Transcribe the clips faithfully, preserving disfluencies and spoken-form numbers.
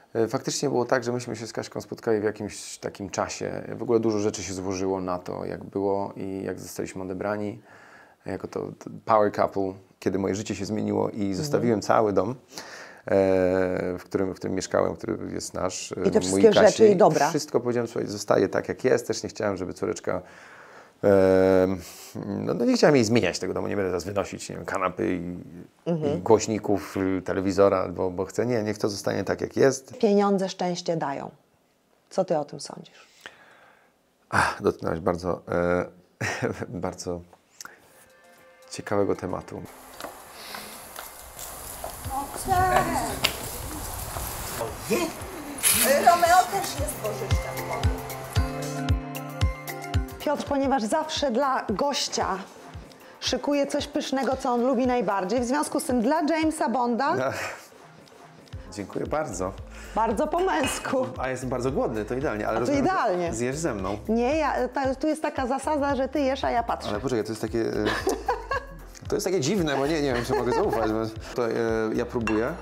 Faktycznie było tak, że myśmy się z Kaśką spotkali w jakimś takim czasie. W ogóle dużo rzeczy się złożyło na to, jak było i jak zostaliśmy odebrani jako to, to power couple, kiedy moje życie się zmieniło i mhm. zostawiłem cały dom, w którym, w którym mieszkałem, który jest nasz. I te wszystkie Kasi, rzeczy i dobra. Wszystko powiedziałem, słuchaj, zostaje tak jak jest. Też nie chciałem, żeby córeczka... No, no nie chciałem jej zmieniać tego domu, nie będę teraz wynosić, nie wiem, kanapy i, mhm. i głośników, telewizora, bo, bo chcę, nie, niech to zostanie tak jak jest. Pieniądze szczęście dają. Co ty o tym sądzisz? Ach, dotknąłeś bardzo, e, bardzo ciekawego tematu. Romeo też jest bożyszczem. Piotr, ponieważ zawsze dla gościa szykuje coś pysznego, co on lubi najbardziej, w związku z tym dla Jamesa Bonda... No. Dziękuję bardzo. Bardzo po męsku. A jestem bardzo głodny, to idealnie. Ale a to idealnie. Zjesz ze mną. Nie, ja, ta, tu jest taka zasada, że ty jesz, a ja patrzę. Ale poczekaj, to jest takie... To jest takie dziwne, bo nie, nie wiem, czy mogę zaufać. To, e, ja próbuję.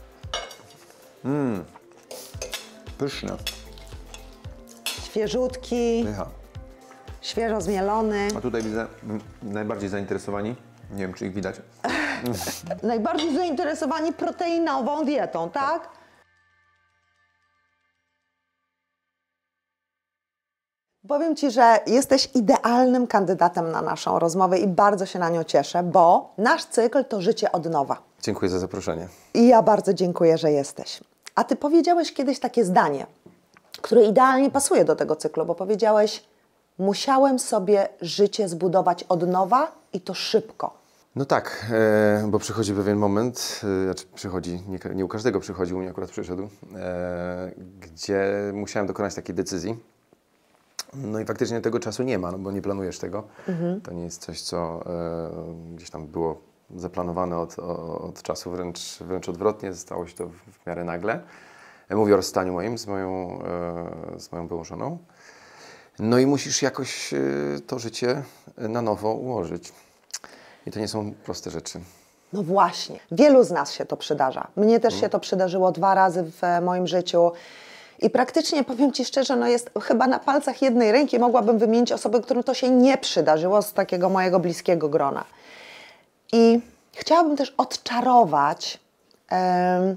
Mmm. Pyszne. Świeżutki. Pycha. Świeżo zmielony. A tutaj widzę m, najbardziej zainteresowani. Nie wiem, czy ich widać. Najbardziej zainteresowani proteinową dietą, tak? Powiem Ci, że jesteś idealnym kandydatem na naszą rozmowę i bardzo się na nią cieszę, bo nasz cykl to życie od nowa. Dziękuję za zaproszenie. I ja bardzo dziękuję, że jesteś. A Ty powiedziałeś kiedyś takie zdanie, które idealnie pasuje do tego cyklu, bo powiedziałeś: musiałem sobie życie zbudować od nowa i to szybko. No tak, e, bo przychodzi pewien moment, e, znaczy przychodzi, nie, nie u każdego przychodzi, u mnie akurat przyszedł, e, gdzie musiałem dokonać takiej decyzji. No i faktycznie tego czasu nie ma, no bo nie planujesz tego. Mhm. To nie jest coś, co e, gdzieś tam było zaplanowane od, od czasu, wręcz, wręcz odwrotnie, stało się to w, w miarę nagle. Mówię o rozstaniu moim z moją, e, z moją byłą żoną. No i musisz jakoś e, to życie na nowo ułożyć. I to nie są proste rzeczy. No właśnie. Wielu z nas się to przydarza. Mnie też hmm. się to przydarzyło dwa razy w moim życiu. I praktycznie, powiem Ci szczerze, no jest chyba na palcach jednej ręki mogłabym wymienić osoby, którym to się nie przydarzyło z takiego mojego bliskiego grona. I chciałabym też odczarować um,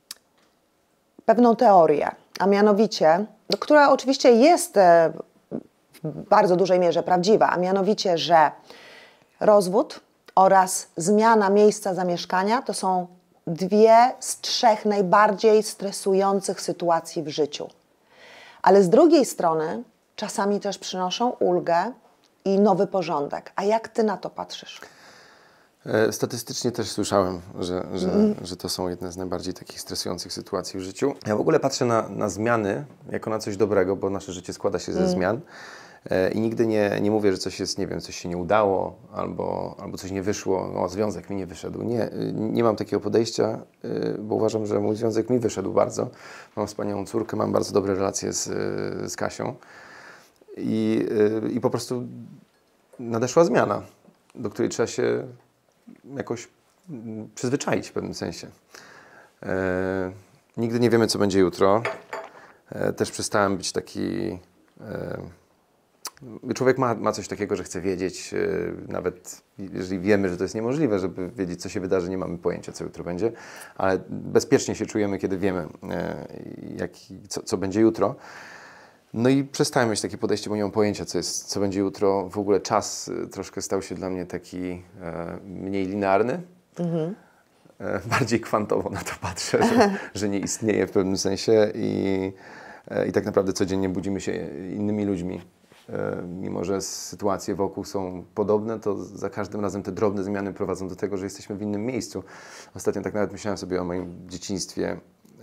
pewną teorię, a mianowicie, no, która oczywiście jest e, w bardzo dużej mierze prawdziwa, a mianowicie, że rozwód oraz zmiana miejsca zamieszkania to są dwie z trzech najbardziej stresujących sytuacji w życiu. Ale z drugiej strony czasami też przynoszą ulgę i nowy porządek. A jak Ty na to patrzysz? Statystycznie też słyszałem, że, że, mm. że to są jedne z najbardziej takich stresujących sytuacji w życiu. Ja w ogóle patrzę na, na zmiany jako na coś dobrego, bo nasze życie składa się ze mm. zmian. I nigdy nie, nie mówię, że coś jest, nie wiem, coś się nie udało, albo, albo coś nie wyszło, no związek mi nie wyszedł. Nie, nie mam takiego podejścia, bo uważam, że mój związek mi wyszedł bardzo. Mam wspaniałą córkę, mam bardzo dobre relacje z, z Kasią i, i po prostu nadeszła zmiana, do której trzeba się jakoś przyzwyczaić w pewnym sensie. E, nigdy nie wiemy, co będzie jutro. E, też przestałem być taki... E, Człowiek ma, ma coś takiego, że chce wiedzieć, yy, nawet jeżeli wiemy, że to jest niemożliwe, żeby wiedzieć, co się wydarzy, nie mamy pojęcia, co jutro będzie, ale bezpiecznie się czujemy, kiedy wiemy, yy, jak, co, co będzie jutro. No i przestałem mieć takie podejście, bo nie mam pojęcia, co, jest, co będzie jutro. W ogóle czas yy, troszkę stał się dla mnie taki yy, mniej linearny. Mhm. Yy, bardziej kwantowo na to patrzę, że, że nie istnieje w pewnym sensie i, yy, i tak naprawdę codziennie budzimy się innymi ludźmi. Mimo że sytuacje wokół są podobne, to za każdym razem te drobne zmiany prowadzą do tego, że jesteśmy w innym miejscu. Ostatnio tak nawet myślałem sobie o moim dzieciństwie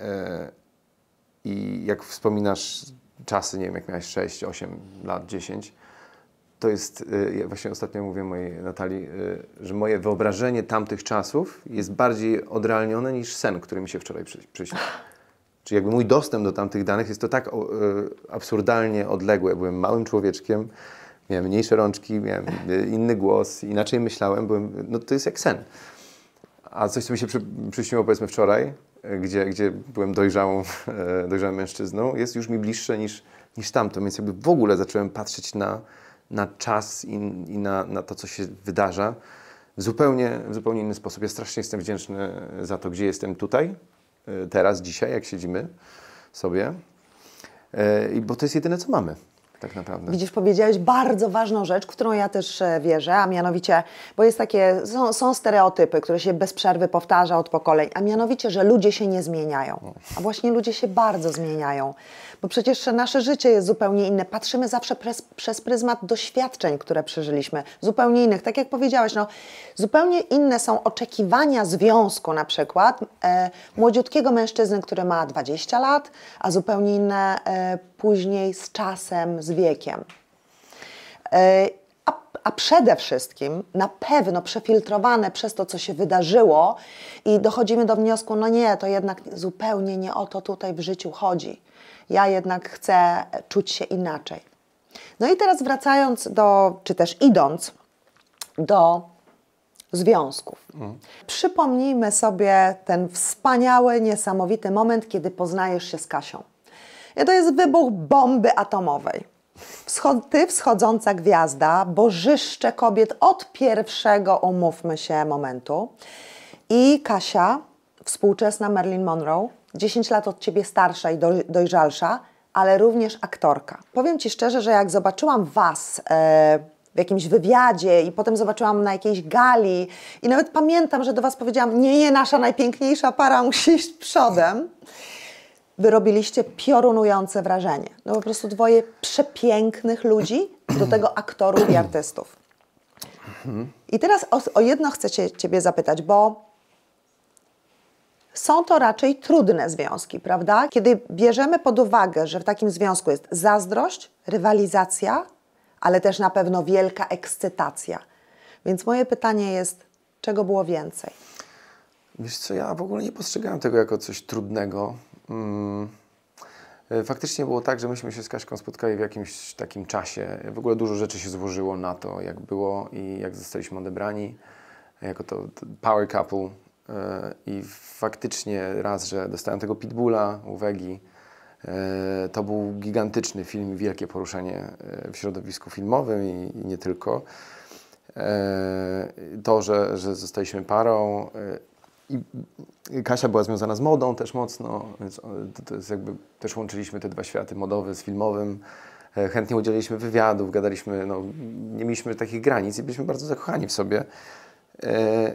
i jak wspominasz czasy, nie wiem, jak miałeś sześć, osiem lat, dziesięć, to jest, ja właśnie ostatnio mówię mojej Natalii, że moje wyobrażenie tamtych czasów jest bardziej odrealnione niż sen, który mi się wczoraj przyśnił. Czyli jakby mój dostęp do tamtych danych jest to tak o, y, absurdalnie odległy. Byłem małym człowieczkiem, miałem mniejsze rączki, miałem y, inny głos, inaczej myślałem, byłem, no to jest jak sen. A coś, co mi się przy, przyśniło powiedzmy wczoraj, gdzie, gdzie byłem dojrzałą, dojrzałym mężczyzną, jest już mi bliższe niż, niż tamto. Więc jakby w ogóle zacząłem patrzeć na, na czas i, i na, na to, co się wydarza w zupełnie, w zupełnie inny sposób. Ja strasznie jestem wdzięczny za to, gdzie jestem tutaj, teraz, dzisiaj, jak siedzimy sobie, I bo to jest jedyne, co mamy. Tak naprawdę. Widzisz, powiedziałeś bardzo ważną rzecz, w którą ja też wierzę, a mianowicie, bo jest takie, są, są stereotypy, które się bez przerwy powtarza od pokoleń, a mianowicie, że ludzie się nie zmieniają. A właśnie ludzie się bardzo zmieniają, bo przecież nasze życie jest zupełnie inne. Patrzymy zawsze przez, przez pryzmat doświadczeń, które przeżyliśmy, zupełnie innych. Tak jak powiedziałeś, no, zupełnie inne są oczekiwania związku na przykład e, młodziutkiego mężczyzny, który ma dwadzieścia lat, a zupełnie inne e, później z czasem, z wiekiem. A, a przede wszystkim na pewno przefiltrowane przez to, co się wydarzyło i dochodzimy do wniosku, no nie, to jednak zupełnie nie o to tutaj w życiu chodzi. Ja jednak chcę czuć się inaczej. No i teraz wracając do, czy też idąc do związków. Mm. Przypomnijmy sobie ten wspaniały, niesamowity moment, kiedy poznajesz się z Kasią. I to jest wybuch bomby atomowej. Wschod- ty, wschodząca gwiazda, bożyszcze kobiet od pierwszego, umówmy się, momentu. I Kasia, współczesna Marilyn Monroe, dziesięć lat od ciebie starsza i doj- dojrzalsza, ale również aktorka. Powiem ci szczerze, że jak zobaczyłam was e, w jakimś wywiadzie i potem zobaczyłam na jakiejś gali i nawet pamiętam, że do was powiedziałam, nie, nie, nasza najpiękniejsza para musi iść przodem. Wy robiliście piorunujące wrażenie. No po prostu dwoje przepięknych ludzi, do tego aktorów i artystów. I teraz o, o jedno chcę cię, Ciebie zapytać, bo są to raczej trudne związki, prawda? Kiedy bierzemy pod uwagę, że w takim związku jest zazdrość, rywalizacja, ale też na pewno wielka ekscytacja. Więc moje pytanie jest, czego było więcej? Wiesz co, ja w ogóle nie postrzegałem tego jako coś trudnego. Hmm. Faktycznie było tak, że myśmy się z Kaśką spotkali w jakimś takim czasie. W ogóle dużo rzeczy się złożyło na to, jak było i jak zostaliśmy odebrani jako to, to power couple. I faktycznie raz, że dostałem tego Pitbulla u Wegi, to był gigantyczny film, wielkie poruszenie w środowisku filmowym i, i nie tylko. To, że, że zostaliśmy parą. I Kasia była związana z modą też mocno, więc to, to jest jakby też łączyliśmy te dwa światy, modowy z filmowym. Chętnie udzieliliśmy wywiadów, gadaliśmy, no, nie mieliśmy takich granic i byliśmy bardzo zakochani w sobie. E,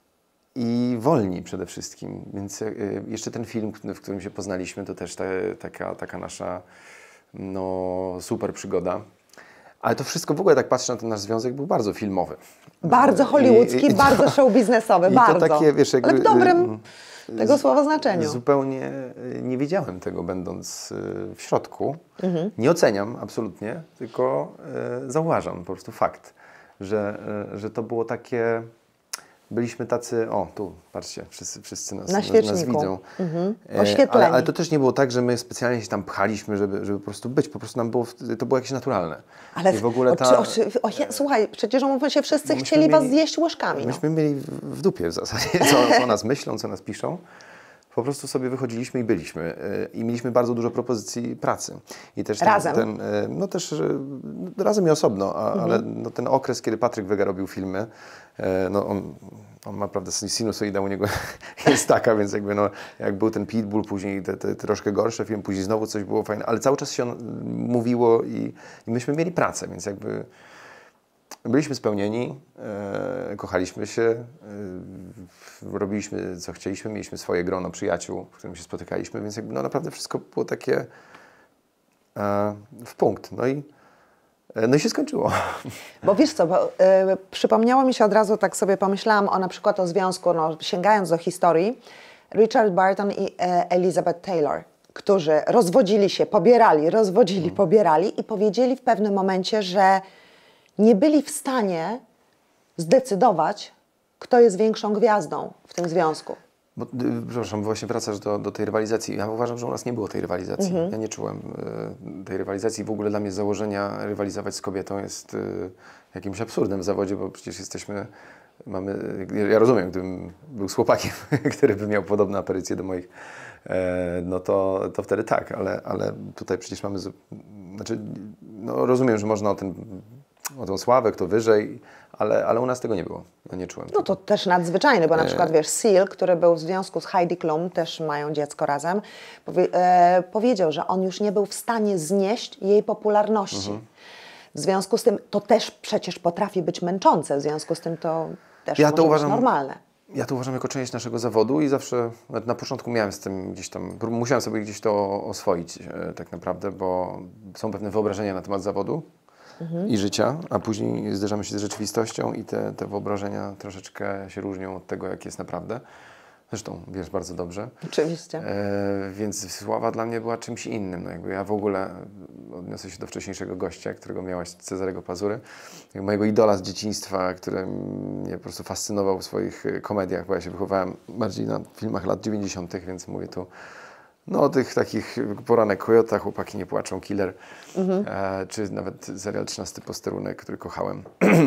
I wolni przede wszystkim. Więc e, jeszcze ten film, w którym się poznaliśmy, to też ta, taka, taka nasza no, super przygoda. Ale to wszystko, w ogóle tak patrzę na ten nasz związek, był bardzo filmowy. Bardzo hollywoodzki, I, i, bardzo show biznesowy, i bardzo. To takie, wiesz, jakby, ale w dobrym tego słowa znaczeniu. Zupełnie nie wiedziałem tego, będąc w środku. Mhm. Nie oceniam absolutnie, tylko zauważam po prostu fakt, że, że to było takie... Byliśmy tacy, o tu, patrzcie, wszyscy, wszyscy nas, na nas widzą. Mhm. Oświetleni. Ale, ale to też nie było tak, że my specjalnie się tam pchaliśmy, żeby, żeby po prostu być. Po prostu nam było, to było jakieś naturalne. Ale I w ogóle ta... oczy, oczy, o, je, słuchaj, przecież umówmy się, wszyscy chcieli mieli, was zjeść łyżkami. Myśmy no. mieli w dupie w zasadzie, co, co nas myślą, co nas piszą. Po prostu sobie wychodziliśmy i byliśmy. I mieliśmy bardzo dużo propozycji pracy. I też razem? Ten, no też razem i osobno, a, mhm. ale no ten okres, kiedy Patryk Wega robił filmy, no on, on ma, prawda, sinusoida u niego jest taka, więc jakby no, jak był ten Pitbull, później te, te troszkę gorsze film, później znowu coś było fajne, ale cały czas się on mówiło i, i myśmy mieli pracę, więc jakby byliśmy spełnieni, e, kochaliśmy się, e, robiliśmy co chcieliśmy, mieliśmy swoje grono przyjaciół, w którym się spotykaliśmy, więc jakby no naprawdę wszystko było takie e, w punkt. No i, e, no i się skończyło. Bo wiesz co, bo, e, przypomniało mi się od razu, tak sobie pomyślałam o na przykład o związku, no, sięgając do historii, Richard Burton i e, Elizabeth Taylor, którzy rozwodzili się, pobierali, rozwodzili, hmm. pobierali i powiedzieli w pewnym momencie, że nie byli w stanie zdecydować, kto jest większą gwiazdą w tym związku. Bo, przepraszam, właśnie wracasz do, do tej rywalizacji. Ja uważam, że u nas nie było tej rywalizacji. Mm-hmm. Ja nie czułem y, tej rywalizacji. W ogóle dla mnie z założenia rywalizować z kobietą jest y, jakimś absurdem w zawodzie, bo przecież jesteśmy mamy, ja rozumiem, gdybym był z chłopakiem, który by miał podobne aperycje do moich, e, no to, to wtedy tak, ale, ale tutaj przecież mamy, znaczy, no rozumiem, że można o ten, o tą sławę, kto wyżej, ale, ale u nas tego nie było, ja nie czułem. No to też nadzwyczajne, bo na przykład wiesz, Seal, który był w związku z Heidi Klum, też mają dziecko razem, powie, e, powiedział, że on już nie był w stanie znieść jej popularności. Mhm. W związku z tym to też przecież potrafi być męczące, w związku z tym to też ja może to uważam, być normalne. Ja to uważam jako część naszego zawodu i zawsze na początku miałem z tym gdzieś tam, musiałem sobie gdzieś to oswoić e, tak naprawdę, bo są pewne wyobrażenia na temat zawodu mhm. i życia, a później zderzamy się z rzeczywistością i te, te wyobrażenia troszeczkę się różnią od tego, jak jest naprawdę. Zresztą wiesz bardzo dobrze. Oczywiście. E, więc sława dla mnie była czymś innym. No jakby ja w ogóle odniosę się do wcześniejszego gościa, którego miałaś, Cezarego Pazury, mojego idola z dzieciństwa, który mnie po prostu fascynował w swoich komediach, bo ja się wychowałem bardziej na filmach lat dziewięćdziesiątych, więc mówię tu no, o tych takich Poranek Kojota, Chłopaki nie płaczą, Killer, mhm. e, czy nawet serial trzynasty Posterunek, który kochałem.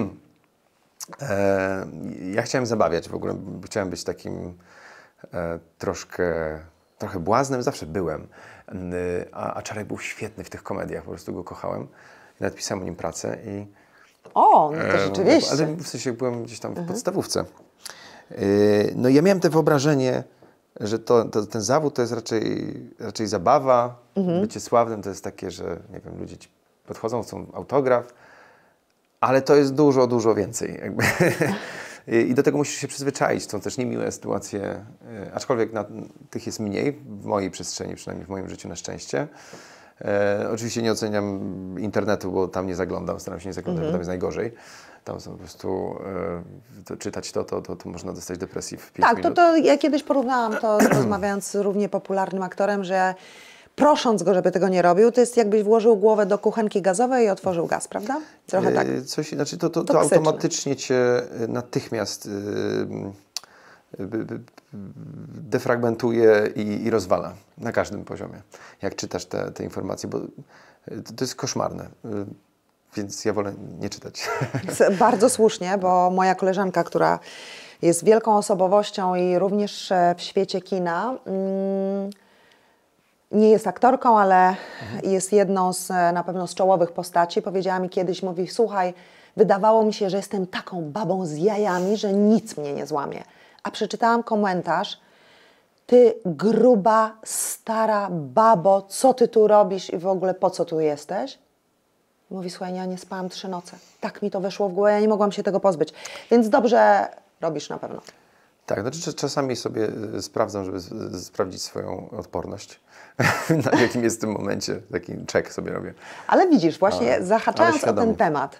e, ja chciałem zabawiać w ogóle, chciałem być takim E, troszkę, trochę błaznem, zawsze byłem, a, a Czarek był świetny w tych komediach, po prostu go kochałem. I nawet pisałem o nim pracę i... O, no to rzeczywiście. E, ale w sensie byłem gdzieś tam w mhm. podstawówce. E, no i ja miałem te wyobrażenie, że to, to, ten zawód to jest raczej, raczej zabawa, mhm. bycie sławnym to jest takie, że nie wiem, ludzie ci podchodzą, chcą autograf, ale to jest dużo, dużo więcej. Jakby. I do tego musisz się przyzwyczaić. Są też niemiłe sytuacje, aczkolwiek na, tych jest mniej, w mojej przestrzeni, przynajmniej w moim życiu na szczęście. E, oczywiście nie oceniam internetu, bo tam nie zaglądam, staram się nie zaglądać, mm-hmm. bo tam jest najgorzej. Tam są po prostu, e, to, czytać to, to, to, to można dostać depresji w pięć tak, minut. Tak, to, to ja kiedyś porównałam to, rozmawiając z równie popularnym aktorem, że prosząc go, żeby tego nie robił, to jest jakbyś włożył głowę do kuchenki gazowej i otworzył gaz, prawda? Trochę tak. E, coś, znaczy to, to, to automatycznie cię natychmiast y, y, y, defragmentuje i, i rozwala na każdym poziomie, jak czytasz te, te informacje, bo to, to jest koszmarne. Y, więc ja wolę nie czytać. Bardzo słusznie, bo moja koleżanka, która jest wielką osobowością i również w świecie kina, mm, nie jest aktorką, ale mhm. jest jedną z na pewno z czołowych postaci. Powiedziała mi kiedyś, mówi, słuchaj, wydawało mi się, że jestem taką babą z jajami, że nic mnie nie złamie. A przeczytałam komentarz, ty gruba, stara babo, co ty tu robisz i w ogóle po co tu jesteś? Mówi, słuchaj, ja nie spałam trzy noce. Tak mi to weszło w głowę, ja nie mogłam się tego pozbyć. Więc dobrze robisz na pewno. Tak, znaczy czasami sobie sprawdzam, żeby sprawdzić swoją odporność. Na jakim jest w tym momencie, taki check sobie robię. Ale widzisz, właśnie ale, zahaczając ale o ten temat,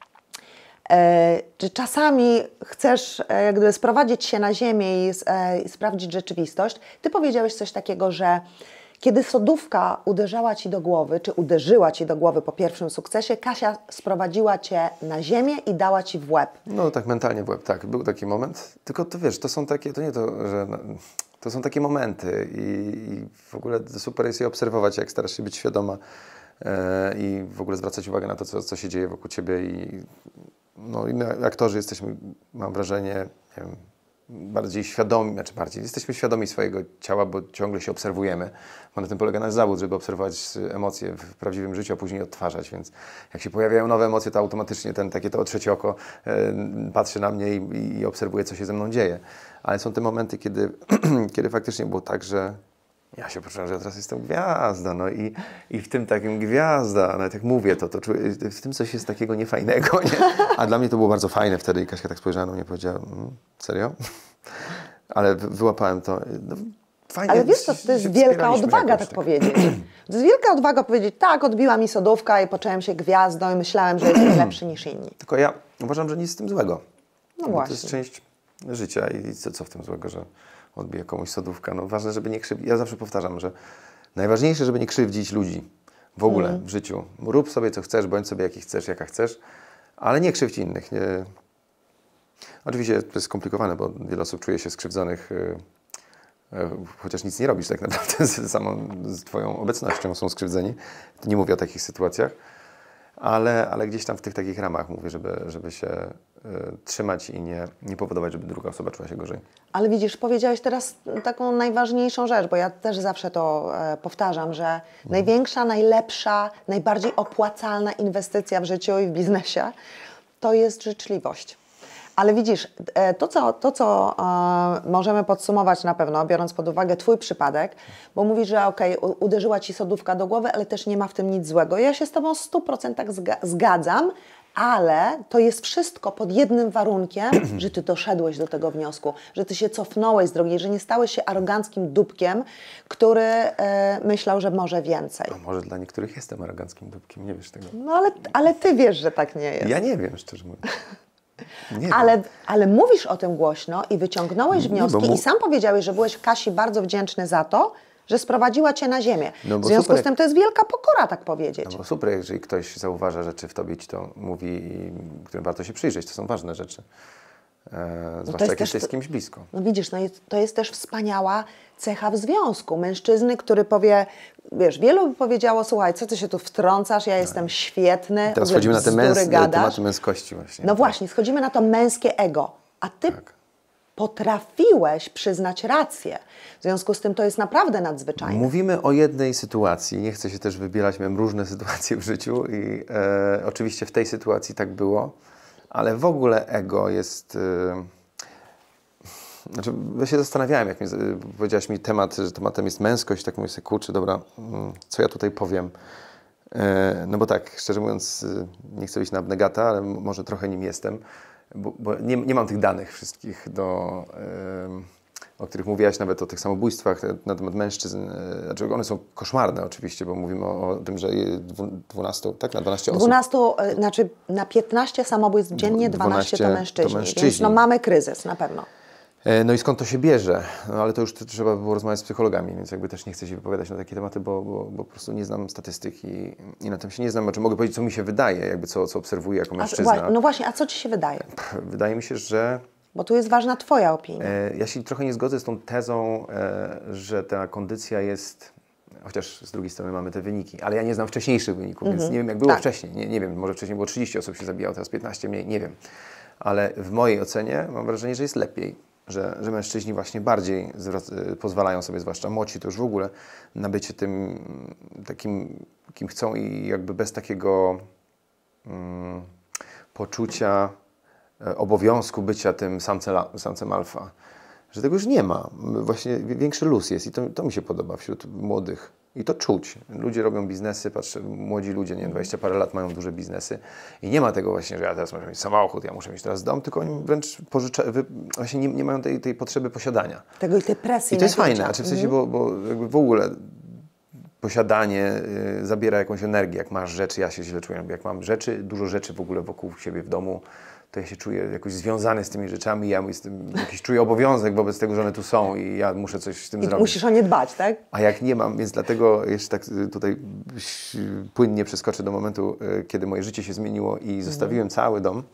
e, czy czasami chcesz e, jak gdyby sprowadzić się na ziemię i, e, i sprawdzić rzeczywistość, ty powiedziałeś coś takiego, że kiedy sodówka uderzała ci do głowy, czy uderzyła ci do głowy po pierwszym sukcesie, Kasia sprowadziła cię na ziemię i dała ci w łeb. No tak mentalnie w łeb, tak. Był taki moment. Tylko to wiesz, to są takie, to nie to, że... No, to są takie momenty i, i w ogóle super jest je obserwować, jak starasz się być świadoma e, i w ogóle zwracać uwagę na to, co, co się dzieje wokół ciebie i, no, i my aktorzy jesteśmy, mam wrażenie, nie wiem, bardziej świadomi, znaczy bardziej, jesteśmy świadomi swojego ciała, bo ciągle się obserwujemy. Bo na tym polega nasz zawód, żeby obserwować emocje w prawdziwym życiu, a później odtwarzać, więc jak się pojawiają nowe emocje, to automatycznie ten, takie to trzecie oko e, patrzy na mnie i, i obserwuje, co się ze mną dzieje. Ale są te momenty, kiedy, kiedy faktycznie było tak, że ja się poczułem, że ja teraz jestem gwiazda, no i, i w tym takim gwiazda, nawet jak mówię to, to czuję, w tym coś jest takiego niefajnego, nie? A dla mnie to było bardzo fajne wtedy i Kaśka tak spojrzała na mnie i powiedziała, mmm, serio? Ale wyłapałem to. No, fajnie, ale wiesz co, to jest wielka odwaga tak powiedzieć. To jest wielka odwaga powiedzieć, tak, odbiła mi sodówka i poczułem się gwiazdą i myślałem, że jestem lepszy niż inni. Tylko ja uważam, że nic z tym złego. No właśnie. To jest część życia i co, co w tym złego, że odbije komuś sodówka. No ważne, żeby nie krzywdzić. Ja zawsze powtarzam, że najważniejsze, żeby nie krzywdzić ludzi w ogóle mm. w życiu. Rób sobie co chcesz, bądź sobie jaki chcesz, jaka chcesz, ale nie krzywdź innych. Nie... Oczywiście to jest skomplikowane, bo wiele osób czuje się skrzywdzonych, yy, yy, chociaż nic nie robisz tak naprawdę, z samą z twoją obecnością są skrzywdzeni. Nie mówię o takich sytuacjach. ale, ale gdzieś tam w tych takich ramach mówię, żeby, żeby się y, trzymać i nie, nie powodować, żeby druga osoba czuła się gorzej. Ale widzisz, powiedziałeś teraz taką najważniejszą rzecz, bo ja też zawsze to e, powtarzam, że mhm. największa, najlepsza, najbardziej opłacalna inwestycja w życiu i w biznesie to jest życzliwość. Ale widzisz, e, to co, to, co e, możemy podsumować na pewno, biorąc pod uwagę Twój przypadek, bo mówisz, że okej, okay, uderzyła Ci sodówka do głowy, ale też nie ma w tym nic złego. Ja się z Tobą w stu procentach zgadzam, ale to jest wszystko pod jednym warunkiem, że Ty doszedłeś do tego wniosku, że Ty się cofnąłeś z drogi, że nie stałeś się aroganckim dupkiem, który e, myślał, że może więcej. A może dla niektórych jestem aroganckim dupkiem, nie wiesz tego. No ale, ale Ty wiesz, że tak nie jest. Ja nie wiem, szczerze mówiąc. Nie ale, ale mówisz o tym głośno i wyciągnąłeś wnioski mu... i sam powiedziałeś, że byłeś Kasi bardzo wdzięczny za to, że sprowadziła Cię na ziemię. No w związku super, z tym to jest wielka pokora, tak powiedzieć. No bo super, jeżeli ktoś zauważa rzeczy w Tobie, Ci to mówi, którym warto się przyjrzeć. To są ważne rzeczy. E, no zwłaszcza jak jest jesteś też, z kimś blisko. No widzisz, no jest, to jest też wspaniała cecha w związku. Mężczyzny, który powie, wiesz, wielu by powiedziało, słuchaj, co Ty się tu wtrącasz, ja jestem świetny, teraz schodzimy na te męs gadasz. tematy męskości właśnie. No właśnie, schodzimy na to męskie ego. A Ty tak. potrafiłeś przyznać rację. W związku z tym to jest naprawdę nadzwyczajne. Mówimy o jednej sytuacji. Nie chcę się też wybierać, miałem różne sytuacje w życiu i e, oczywiście w tej sytuacji tak było, ale w ogóle ego jest... E, znaczy, ja się zastanawiałem, jak mi, powiedziałaś mi temat, że tematem jest męskość, tak mówię sobie, kurczę, dobra, co ja tutaj powiem? E, no bo tak, szczerze mówiąc, nie chcę być na abnegata, ale może trochę nim jestem, bo, bo nie, nie mam tych danych wszystkich, do, e, o których mówiłaś, nawet o tych samobójstwach na temat mężczyzn. E, znaczy one są koszmarne oczywiście, bo mówimy o, o tym, że dwanaście, tak, na dwanaście osób. dwanaście, znaczy na piętnaście samobójstw dziennie, dwanaście to mężczyźni, to mężczyźni. Więc no mamy kryzys na pewno. No i skąd to się bierze? No ale to już trzeba było rozmawiać z psychologami, więc jakby też nie chcę się wypowiadać na takie tematy, bo, bo, bo po prostu nie znam statystyk i, i na tym się nie znam. Znaczy mogę powiedzieć, co mi się wydaje, jakby co, co obserwuję jako mężczyzna. A, no właśnie, a co Ci się wydaje? Pff, wydaje mi się, że... Bo tu jest ważna Twoja opinia. E, ja się trochę nie zgodzę z tą tezą, e, że ta kondycja jest... Chociaż z drugiej strony mamy te wyniki, ale ja nie znam wcześniejszych wyników, mm-hmm. więc nie wiem, jak było tak. wcześniej. Nie, nie wiem, może wcześniej było trzydzieści osób się zabijało, teraz piętnaście mniej, nie wiem. Ale w mojej ocenie mam wrażenie, że jest lepiej. Że, że mężczyźni właśnie bardziej zwrac- pozwalają sobie, zwłaszcza młodzi, to już w ogóle, na bycie tym takim, kim chcą i jakby bez takiego mm, poczucia e, obowiązku bycia tym samcem, samcem alfa. Że tego już nie ma. Właśnie większy luz jest i to, to mi się podoba wśród młodych. I to czuć. Ludzie robią biznesy, patrzę, młodzi ludzie, nie wiem, dwadzieścia parę lat mają duże biznesy i nie ma tego właśnie, że ja teraz muszę mieć samochód, ja muszę mieć teraz dom, tylko oni wręcz pożycza, wy, właśnie nie, nie mają tej, tej potrzeby posiadania. Tego i tej presji. I to jest fajne, znaczy w sensie, bo, bo jakby w ogóle posiadanie y, zabiera jakąś energię. Jak masz rzeczy, ja się źle czuję, jak mam rzeczy, dużo rzeczy w ogóle wokół siebie w domu, to ja się czuję jakoś związany z tymi rzeczami, ja jestem, jakiś czuję obowiązek wobec tego, że one tu są i ja muszę coś z tym I zrobić. musisz o nie dbać, tak? A jak nie mam, więc dlatego jeszcze tak tutaj płynnie przeskoczę do momentu, kiedy moje życie się zmieniło i mhm. zostawiłem cały dom,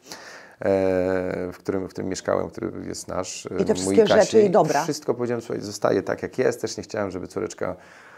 w którym, w którym mieszkałem, który jest nasz. I te wszystkie rzeczy i dobra. Wszystko powiedziałem, słuchaj, zostaje tak jak jest, też nie chciałem, żeby córeczka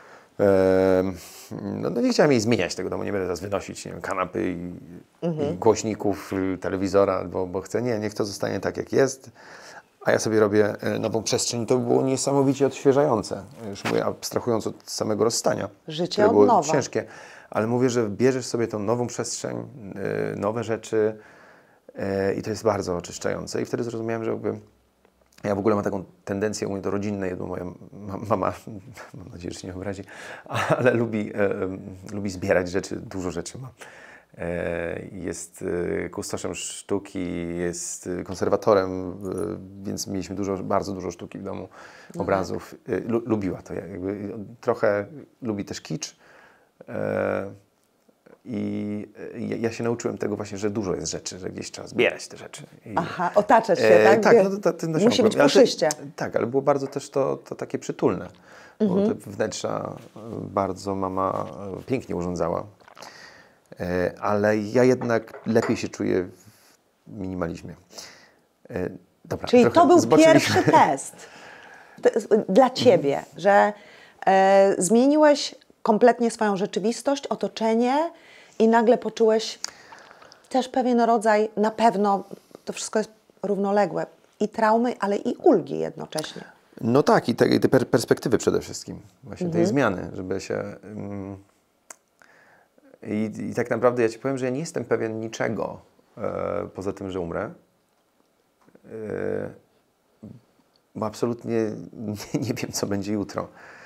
No, no nie chciałem jej zmieniać tego domu, nie będę teraz wynosić nie wiem, kanapy i, mhm. i głośników, telewizora, bo, bo chcę, nie, niech to zostanie tak jak jest, a ja sobie robię nową przestrzeń. To było niesamowicie odświeżające, już mówię, abstrahując od samego rozstania, życie które od było nowa. ciężkie, ale mówię, że bierzesz sobie tą nową przestrzeń, nowe rzeczy i to jest bardzo oczyszczające i wtedy zrozumiałem, że jakby ja w ogóle mam taką tendencję u mnie do rodzinnej, bo moja mama, mam nadzieję, że się nie obrazi, ale lubi, e, lubi zbierać rzeczy, dużo rzeczy ma. E, jest e, kustoszem sztuki, jest konserwatorem, e, więc mieliśmy dużo, bardzo dużo sztuki w domu, no obrazów. E, lu, lubiła to, jakby, trochę lubi też kicz. E, I ja się nauczyłem tego właśnie, że dużo jest rzeczy, że gdzieś trzeba zbierać te rzeczy. I, Aha, otaczać się, e, tak? Tak, no to, to, to musi być puszyście. Ale, tak, ale było bardzo też to, to takie przytulne, mhm. bo te wnętrza bardzo mama pięknie urządzała. E, ale ja jednak lepiej się czuję w minimalizmie. E, dobra, Czyli to był pierwszy test dla Ciebie, że e, zmieniłeś kompletnie swoją rzeczywistość, otoczenie i nagle poczułeś też pewien rodzaj, na pewno to wszystko jest równoległe, i traumy, ale i ulgi jednocześnie. No tak, i te, i te per perspektywy przede wszystkim, właśnie mhm. tej zmiany, żeby się... Mm, i, I tak naprawdę ja Ci powiem, że ja nie jestem pewien niczego e, poza tym, że umrę. E, bo absolutnie nie, nie wiem, co będzie jutro.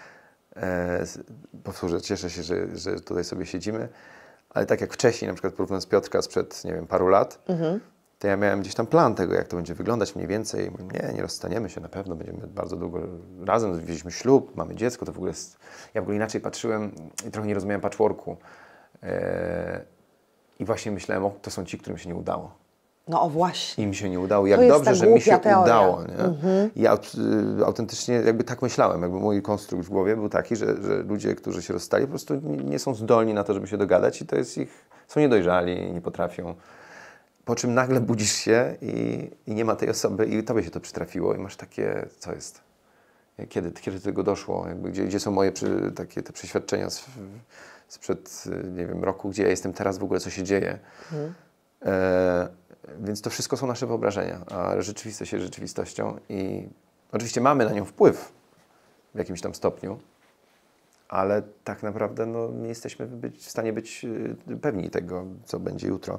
E, powtórzę, cieszę się, że, że tutaj sobie siedzimy, ale tak jak wcześniej, na przykład porównując Piotrka sprzed, nie wiem, paru lat, mhm. to ja miałem gdzieś tam plan tego, jak to będzie wyglądać mniej więcej. Nie, nie rozstaniemy się na pewno, będziemy bardzo długo razem, wzięliśmy ślub, mamy dziecko, to w ogóle jest... Ja w ogóle inaczej patrzyłem i trochę nie rozumiałem patchworku. E, I właśnie myślałem, o, to są ci, którym się nie udało. No o właśnie. Im się nie udało. Jak dobrze, że mi się teoria. udało. Nie? Mhm. Ja y, autentycznie jakby tak myślałem. Jakby mój konstrukt w głowie był taki, że, że ludzie, którzy się rozstali, po prostu nie, nie są zdolni na to, żeby się dogadać i to jest ich... Są niedojrzali, nie potrafią. Po czym nagle budzisz się i, i nie ma tej osoby i tobie się to przytrafiło i masz takie, co jest? Kiedy, kiedy do tego doszło? Jakby, gdzie, gdzie są moje przy, takie te przeświadczenia z, sprzed, nie wiem, roku, gdzie ja jestem teraz, w ogóle co się dzieje? Mhm. E, Więc to wszystko są nasze wyobrażenia, a rzeczywistość jest rzeczywistością i oczywiście mamy na nią wpływ w jakimś tam stopniu, ale tak naprawdę no, nie jesteśmy być, w stanie być pewni tego, co będzie jutro,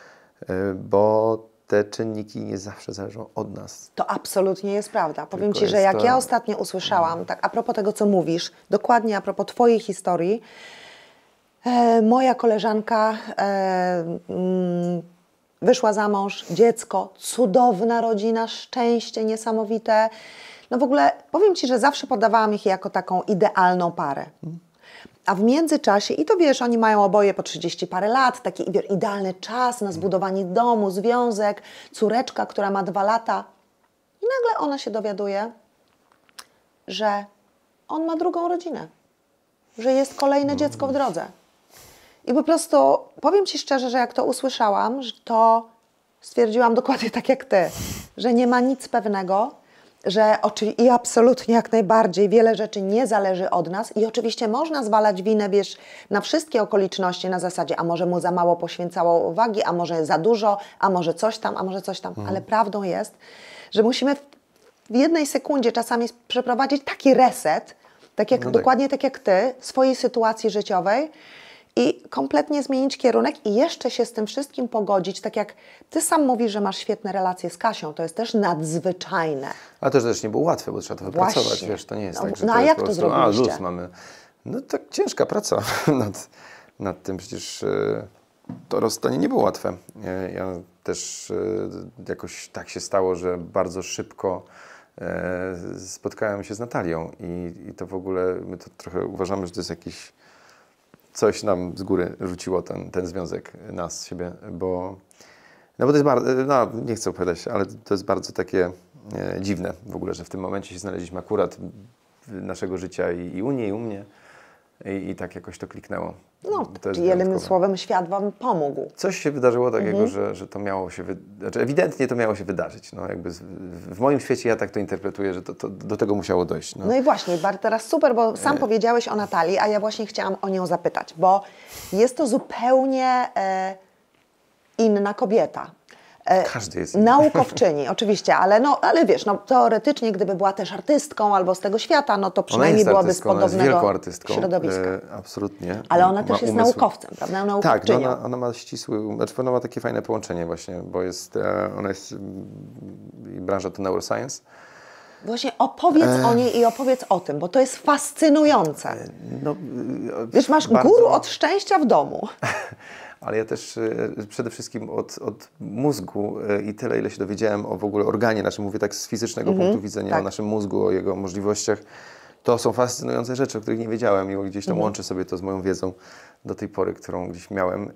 bo te czynniki nie zawsze zależą od nas. To absolutnie jest prawda. Powiem Tylko Ci, że jak to... ja ostatnio usłyszałam, tak a propos tego, co mówisz, dokładnie a propos Twojej historii, e, moja koleżanka e, mm, wyszła za mąż, dziecko, cudowna rodzina, szczęście niesamowite. No w ogóle powiem Ci, że zawsze podawałam ich jako taką idealną parę. A w międzyczasie, i to wiesz, oni mają oboje po trzydzieści parę lat, taki wiesz, idealny czas na zbudowanie domu, związek, córeczka, która ma dwa lata. I nagle ona się dowiaduje, że on ma drugą rodzinę, że jest kolejne no. dziecko w drodze. I po prostu powiem Ci szczerze, że jak to usłyszałam, to stwierdziłam dokładnie tak jak Ty, że nie ma nic pewnego, że oczywiście i absolutnie jak najbardziej wiele rzeczy nie zależy od nas i oczywiście można zwalać winę, wiesz, na wszystkie okoliczności na zasadzie, a może mu za mało poświęcało uwagi, a może za dużo, a może coś tam, a może coś tam, mhm. ale prawdą jest, że musimy w jednej sekundzie czasami przeprowadzić taki reset, tak jak, no tak. dokładnie tak jak Ty, swojej sytuacji życiowej, i kompletnie zmienić kierunek i jeszcze się z tym wszystkim pogodzić, tak jak Ty sam mówisz, że masz świetne relacje z Kasią, to jest też nadzwyczajne. Ale to też nie było łatwe, bo trzeba to wypracować, Właśnie. wiesz, to nie jest no, tak, że no to a jest jak po to prostu, zrobiliście? A, luz mamy. No tak ciężka praca nad, nad tym, przecież e, to rozstanie nie było łatwe. Ja, ja też e, jakoś tak się stało, że bardzo szybko e, spotkałem się z Natalią i, i to w ogóle, my to trochę uważamy, że to jest jakiś coś nam z góry rzuciło ten, ten związek nas, siebie, bo, no bo to jest bardzo, no nie chcę opowiadać, ale to jest bardzo takie e, dziwne w ogóle, że w tym momencie się znaleźliśmy akurat naszego życia i, i u niej, i u mnie i, i tak jakoś to kliknęło. No, to czyli jednym słowem świat Wam pomógł. Coś się wydarzyło takiego, mhm. że, że to miało się, wy... znaczy ewidentnie to miało się wydarzyć. No, jakby z, w moim świecie ja tak to interpretuję, że to, to, do tego musiało dojść. No, no i właśnie, teraz super, bo sam e... powiedziałeś o Natalii, a ja właśnie chciałam o nią zapytać, bo jest to zupełnie e, inna kobieta. Każdy jest inny. Naukowczyni, oczywiście, ale, no, ale wiesz, no, teoretycznie gdyby była też artystką albo z tego świata, no to przynajmniej byłaby z podobnego środowiska. E, absolutnie. Ale ona też jest umysł... naukowcem, prawda? Tak, no ona, ona ma ścisły, znaczy ona ma takie fajne połączenie właśnie, bo jest, ona jest, branża to neuroscience. Właśnie opowiedz e... o niej i opowiedz o tym, bo to jest fascynujące. E, no, wiesz, masz bardzo... guru od szczęścia w domu. Ale ja też przede wszystkim od, od mózgu i tyle, ile się dowiedziałem o w ogóle organie naszym, mówię tak z fizycznego mm-hmm, punktu widzenia, tak. o naszym mózgu, o jego możliwościach. To są fascynujące rzeczy, o których nie wiedziałem i gdzieś tam mm-hmm. łączę sobie to z moją wiedzą do tej pory, którą gdzieś miałem.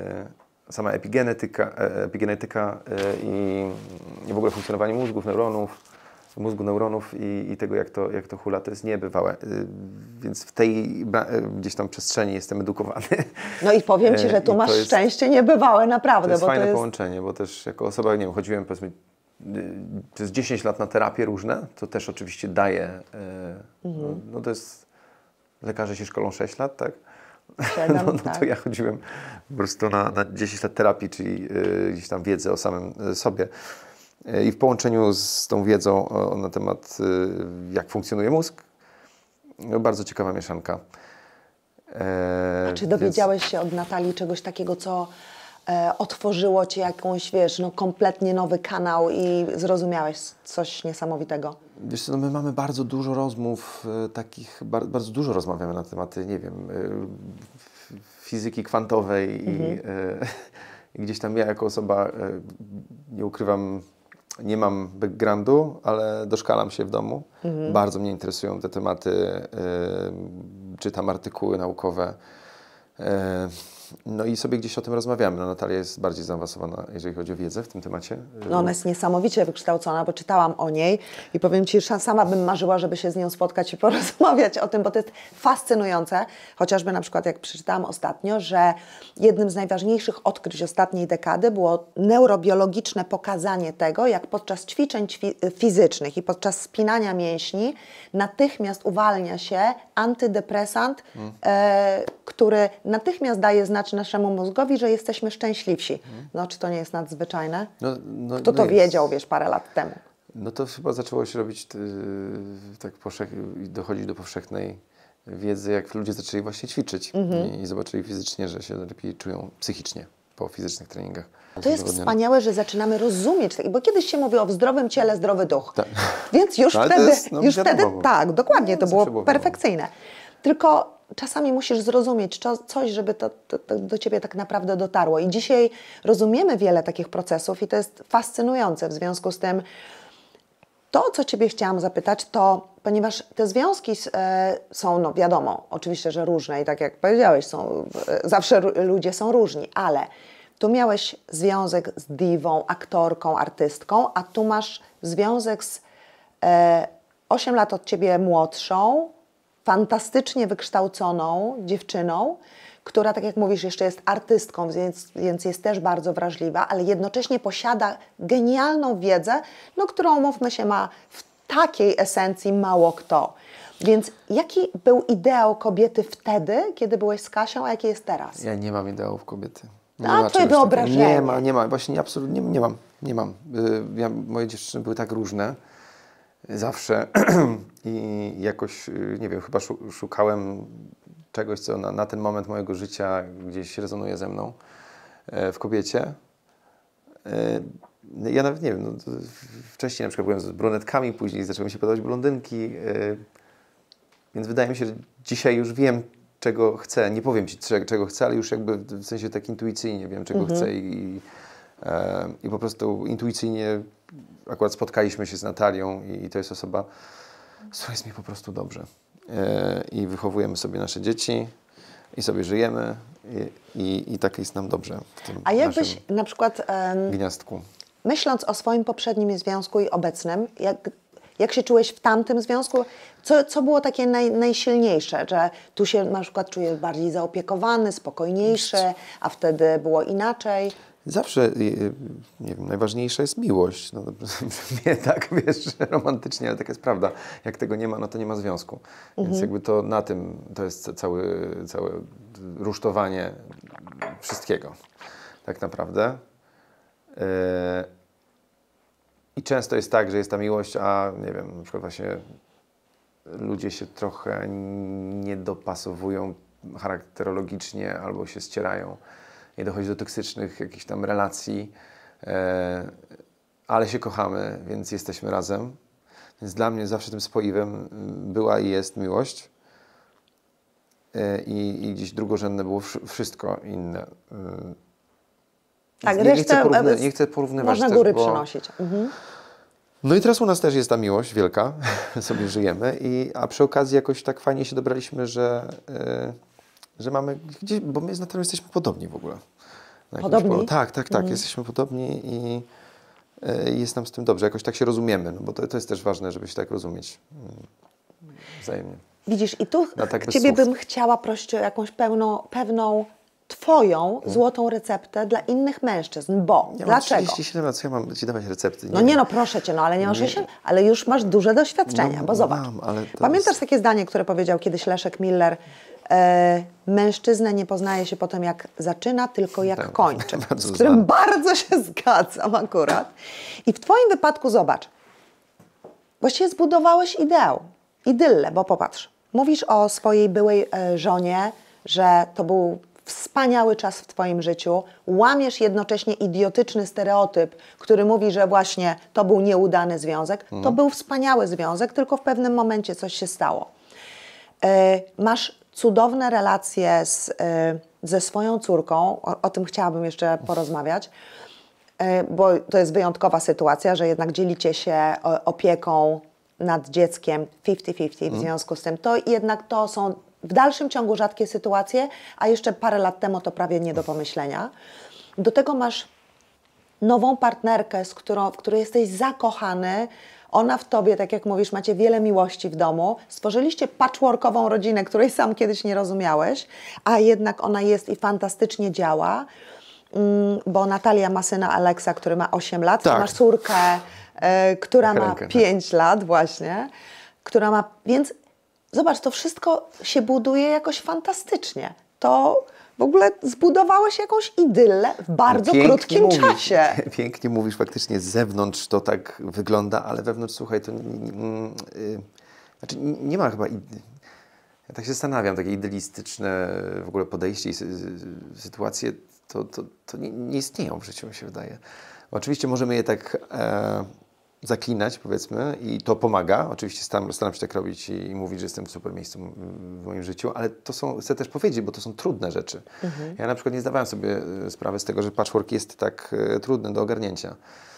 Sama epigenetyka, epigenetyka i, i w ogóle funkcjonowanie mózgów, neuronów, mózgu neuronów i, i tego, jak to, jak to hula, to jest niebywałe. Więc w tej gdzieś tam przestrzeni jestem edukowany. No i powiem Ci, że tu masz jest, szczęście niebywałe, naprawdę. To jest bo fajne to jest... połączenie, bo też jako osoba, nie wiem, chodziłem powiedzmy przez dziesięć lat na terapie różne, to też oczywiście daje, mhm. no, no to jest, lekarze się szkolą sześć lat, tak? siedem, no, no tak. to ja chodziłem po prostu na, na dziesięć lat terapii, czyli y, gdzieś tam wiedzy o samym y, sobie. Y, I w połączeniu z tą wiedzą o, na temat y, jak funkcjonuje mózg, no, bardzo ciekawa mieszanka. E, A czy dowiedziałeś więc... się od Natalii czegoś takiego, co e, otworzyło Ci jakąś, wiesz, no kompletnie nowy kanał i zrozumiałeś coś niesamowitego? Wiesz co, no my mamy bardzo dużo rozmów e, takich, bar, bardzo dużo rozmawiamy na tematy, nie wiem, e, fizyki kwantowej mhm. i, e, i gdzieś tam ja jako osoba, e, nie ukrywam, nie mam backgroundu, ale doszkalam się w domu. Mhm. Bardzo mnie interesują te tematy, e, czytam artykuły naukowe. E, no i sobie gdzieś o tym rozmawiamy. No, Natalia jest bardziej zaawansowana, jeżeli chodzi o wiedzę w tym temacie. No ona jest niesamowicie wykształcona, bo czytałam o niej i powiem Ci, że sama bym marzyła, żeby się z nią spotkać i porozmawiać o tym, bo to jest fascynujące. Chociażby na przykład jak przeczytałam ostatnio, że jednym z najważniejszych odkryć ostatniej dekady było neurobiologiczne pokazanie tego, jak podczas ćwiczeń fizycznych i podczas spinania mięśni natychmiast uwalnia się antydepresant, hmm. e, który natychmiast daje znać naszemu mózgowi, że jesteśmy szczęśliwsi. Hmm. No, czy to nie jest nadzwyczajne? No, no, Kto to no wiedział, wiesz, parę lat temu? No to chyba zaczęło się robić yy, tak powszech, dochodzić do powszechnej wiedzy, jak ludzie zaczęli właśnie ćwiczyć mm-hmm. i, i zobaczyli fizycznie, że się lepiej czują psychicznie po fizycznych treningach. To jest wspaniałe, że zaczynamy rozumieć, bo kiedyś się mówi o w zdrowym ciele, zdrowy duch. Tak. Więc już no, wtedy, jest, no, już wtedy tak, dokładnie, to było, było perfekcyjne. Tylko czasami musisz zrozumieć coś, żeby to, to, to do Ciebie tak naprawdę dotarło. I dzisiaj rozumiemy wiele takich procesów i to jest fascynujące. W związku z tym to, co Ciebie chciałam zapytać, to ponieważ te związki e, są, no wiadomo, oczywiście, że różne i tak jak powiedziałeś, są, e, zawsze ludzie są różni, ale tu miałeś związek z diwą, aktorką, artystką, a tu masz związek z e, osiem lat od Ciebie młodszą, fantastycznie wykształconą dziewczyną, która, tak jak mówisz, jeszcze jest artystką, więc, więc jest też bardzo wrażliwa, ale jednocześnie posiada genialną wiedzę, no, którą, mówmy się, ma w takiej esencji mało kto. Więc jaki był ideał kobiety wtedy, kiedy byłeś z Kasią, a jaki jest teraz? Ja nie mam ideałów kobiety. Nie a twoje wyobrażenie? Nie ma, nie ma, właśnie absolutnie nie, nie mam, nie mam. Ja, moje dziewczyny były tak różne zawsze i jakoś, nie wiem, chyba szukałem czegoś, co na, na ten moment mojego życia gdzieś rezonuje ze mną w kobiecie. Ja nawet nie wiem, no, wcześniej na przykład byłem z brunetkami, później zaczęły mi się podobać blondynki, więc wydaje mi się, że dzisiaj już wiem, czego chcę. Nie powiem Ci, czego chcę, ale już jakby w sensie tak intuicyjnie wiem, czego mhm. chcę i, e, i po prostu intuicyjnie akurat spotkaliśmy się z Natalią i, i to jest osoba, z którą jest mi po prostu dobrze. E, I wychowujemy sobie nasze dzieci i sobie żyjemy i, i, i tak jest nam dobrze w tym A jakbyś na przykład um, gniazdku. Myśląc o swoim poprzednim związku i obecnym, jak Jak się czułeś w tamtym związku? Co, co było takie naj, najsilniejsze? Że tu się na przykład czujesz bardziej zaopiekowany, spokojniejszy, a wtedy było inaczej? Zawsze, nie wiem, najważniejsza jest miłość. No, nie tak, wiesz, romantycznie, ale taka jest prawda. Jak tego nie ma, no to nie ma związku. Mhm. Więc jakby to na tym, to jest cały, całe rusztowanie wszystkiego. Tak naprawdę. Yy, I często jest tak, że jest ta miłość, a nie wiem, na przykład właśnie ludzie się trochę nie dopasowują charakterologicznie albo się ścierają. Nie dochodzi do toksycznych jakichś tam relacji, e, ale się kochamy, więc jesteśmy razem. Więc dla mnie zawsze tym spoiwem była i jest miłość. E, i, I gdzieś drugorzędne było wszystko inne. E, Tak, nie, nie, chcę porówny, nie chcę porównywać można też, góry bo... przenosić. Mhm. No i teraz u nas też jest ta miłość wielka, sobie żyjemy, i, a przy okazji jakoś tak fajnie się dobraliśmy, że, yy, że mamy gdzieś, bo my z Natalią jesteśmy podobni w ogóle. Podobni? Po, tak, tak, tak, mhm. jesteśmy podobni i yy, jest nam z tym dobrze, jakoś tak się rozumiemy, no bo to, to jest też ważne, żeby się tak rozumieć yy, wzajemnie. Widzisz, i tu tak Ciebie słów. bym chciała prosić o jakąś pełną, pewną Twoją hmm. złotą receptę dla innych mężczyzn, bo ja dlaczego? Mam trzydzieści siedem lat, co ja mam Ci dawać recepty? Nie no nie no, proszę Cię, no ale nie masz się, ale już masz duże doświadczenia, no, bo zobacz. Mam, ale Pamiętasz jest... takie zdanie, które powiedział kiedyś Leszek Miller, E, mężczyzna nie poznaje się potem jak zaczyna, tylko jak Tak, kończy, bardzo z którym znam. bardzo się zgadzam akurat. I w Twoim wypadku zobacz, właściwie zbudowałeś ideał, idyllę, bo popatrz, mówisz o swojej byłej e, żonie, że to był wspaniały czas w Twoim życiu, łamiesz jednocześnie idiotyczny stereotyp, który mówi, że właśnie to był nieudany związek. Mhm. To był wspaniały związek, tylko w pewnym momencie coś się stało. E, masz cudowne relacje z, e, ze swoją córką, o, o tym chciałabym jeszcze porozmawiać, e, bo to jest wyjątkowa sytuacja, że jednak dzielicie się o, opieką nad dzieckiem pięćdziesiąt pięćdziesiąt, mhm. w związku z tym to jednak to są w dalszym ciągu rzadkie sytuacje, a jeszcze parę lat temu to prawie nie do pomyślenia. Do tego masz nową partnerkę, z którą, w której jesteś zakochany. Ona w tobie, tak jak mówisz, macie wiele miłości w domu. Stworzyliście patchworkową rodzinę, której sam kiedyś nie rozumiałeś, a jednak ona jest i fantastycznie działa, bo Natalia ma syna Aleksa, który ma osiem lat, tak. Masz córkę, y, która Helenkę, ma pięć tak. lat właśnie, która ma, więc zobacz, to wszystko się buduje jakoś fantastycznie. To w ogóle zbudowałeś jakąś idyllę w bardzo pięknie krótkim mówisz, czasie. Pięknie mówisz, faktycznie z zewnątrz to tak wygląda, ale wewnątrz, słuchaj, to mm, yy, znaczy nie ma chyba, ja tak się zastanawiam, takie idylistyczne w ogóle podejście i sytuacje, to, to, to nie, nie istnieją w życiu, mi się wydaje. Oczywiście możemy je tak e, zaklinać, powiedzmy, i to pomaga. Oczywiście staram, staram się tak robić i, i mówić, że jestem w super miejscu w moim życiu, ale to są, chcę też powiedzieć, bo to są trudne rzeczy. Mhm. Ja na przykład nie zdawałem sobie sprawy z tego, że patchwork jest tak e, trudny do ogarnięcia.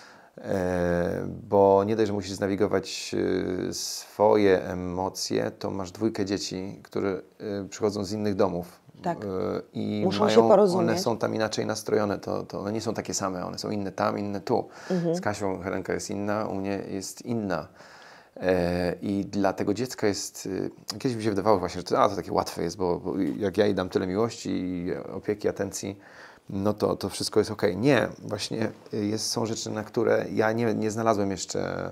E, bo nie dość, że musisz znawigować e, swoje emocje, to masz dwójkę dzieci, które e, przychodzą z innych domów. Tak. I muszą mają, się porozumieć. One są tam inaczej nastrojone, to, to one nie są takie same, one są inne tam, inne tu. Mhm. Z Kasią Helenka jest inna, u mnie jest inna. E, I dla tego dziecka jest, e, kiedyś mi się wydawało właśnie, że to, a, to takie łatwe jest, bo, bo jak ja jej dam tyle miłości i opieki, atencji, no to, to wszystko jest okej. Nie, właśnie jest, są rzeczy, na które ja nie, nie znalazłem jeszcze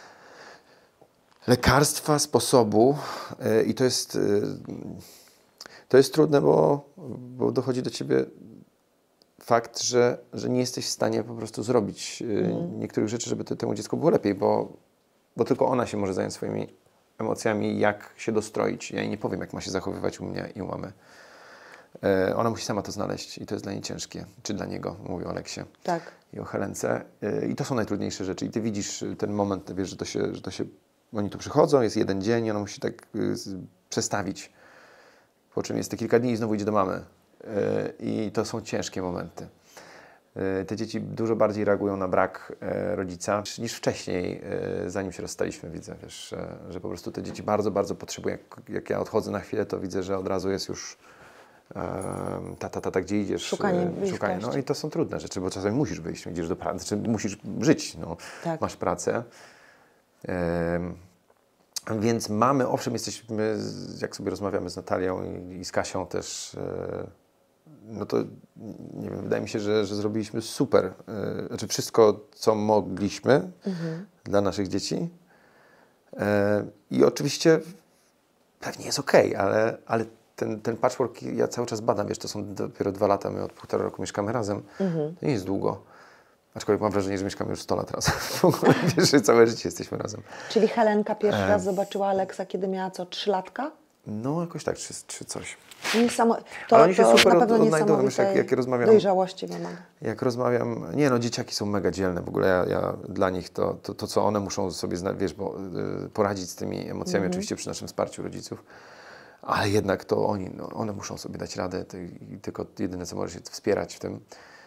lekarstwa, sposobu e, i to jest... E, To jest trudne, bo, bo dochodzi do ciebie fakt, że, że nie jesteś w stanie po prostu zrobić mm. niektórych rzeczy, żeby to, temu dziecku było lepiej, bo, bo tylko ona się może zająć swoimi emocjami, jak się dostroić. Ja jej nie powiem, jak ma się zachowywać u mnie i u mamy. E, ona musi sama to znaleźć i to jest dla niej ciężkie. Czy dla niego, mówię o Aleksie tak. i o Helence. E, I to są najtrudniejsze rzeczy. I ty widzisz ten moment, wiesz, że to się, że to się oni tu przychodzą, jest jeden dzień i ona musi tak y, przestawić. Po czym jest te kilka dni i znowu idzie do mamy. Yy, I to są ciężkie momenty. Yy, te dzieci dużo bardziej reagują na brak yy, rodzica niż wcześniej, yy, zanim się rozstaliśmy, widzę, wiesz, yy, że po prostu te dzieci bardzo, bardzo potrzebują. Jak, jak ja odchodzę na chwilę, to widzę, że od razu jest już yy, tata, tata, gdzie idziesz? Szukanie yy, szukanie. No i to są trudne rzeczy, bo czasami musisz wyjść, idziesz do pracy, czy musisz żyć, no, tak. Masz pracę. Yy, Więc mamy, owszem, jesteśmy, jak sobie rozmawiamy z Natalią i, i z Kasią też, e, no to nie wiem, wydaje mi się, że, że zrobiliśmy super, e, znaczy wszystko, co mogliśmy mhm. dla naszych dzieci. E, I oczywiście pewnie jest okej, ale, ale ten, ten patchwork ja cały czas badam, wiesz, to są dopiero dwa lata, my od półtora roku mieszkamy razem, mhm. to nie jest długo. Aczkolwiek mam wrażenie, że mieszkamy już sto lat razem. W ogóle wiesz, że całe życie jesteśmy razem. Czyli Helenka pierwszy e... raz zobaczyła Aleksa, kiedy miała co, trzy latka? No jakoś tak, czy, czy coś. Niesamo... To, Ale oni się to super na pewno odnajdują, wiesz, jak, jak rozmawiam. Dojrzałości wymaga. Jak rozmawiam, nie no, dzieciaki są mega dzielne. W ogóle ja, ja dla nich to, to, to, co one muszą sobie, wiesz, bo, y, poradzić z tymi emocjami, mm-hmm. oczywiście przy naszym wsparciu rodziców. Ale jednak to oni, no, one muszą sobie dać radę ty, i tylko jedyne, co może się wspierać w tym,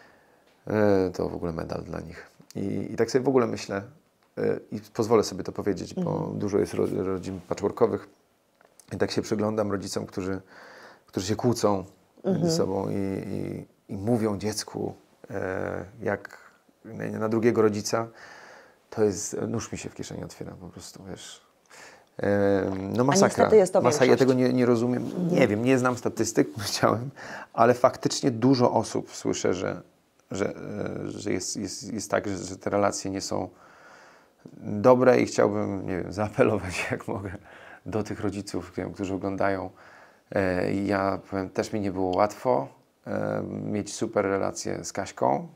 y, to w ogóle medal dla nich. I, I tak sobie w ogóle myślę yy, i pozwolę sobie to powiedzieć, bo mm. dużo jest ro, rodzin patchworkowych i tak się przyglądam rodzicom, którzy, którzy się kłócą mm-hmm. między sobą i, i, i mówią dziecku yy, jak na, na drugiego rodzica, to jest, nóż mi się w kieszeni otwiera po prostu, wiesz. Yy, no masakra. Jest to masakra. Ja tego nie, nie rozumiem, mm. nie wiem, nie znam statystyk, chciałem, ale faktycznie dużo osób słyszę, że że, że jest, jest, jest tak, że, że te relacje nie są dobre i chciałbym, nie wiem, zaapelować, jak mogę, do tych rodziców, wiem, którzy oglądają, E, ja powiem, też mi nie było łatwo e, mieć super relacje z Kaśką,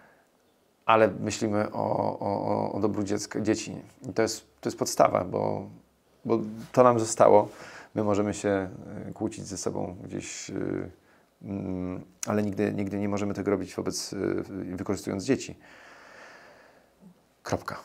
ale myślimy o, o, o dobru dziecka, dzieci. I to jest, to jest podstawa, bo, bo to nam zostało. My możemy się kłócić ze sobą gdzieś, yy, yy, ale nigdy, nigdy nie możemy tego robić wobec, yy, wykorzystując dzieci. Kropka.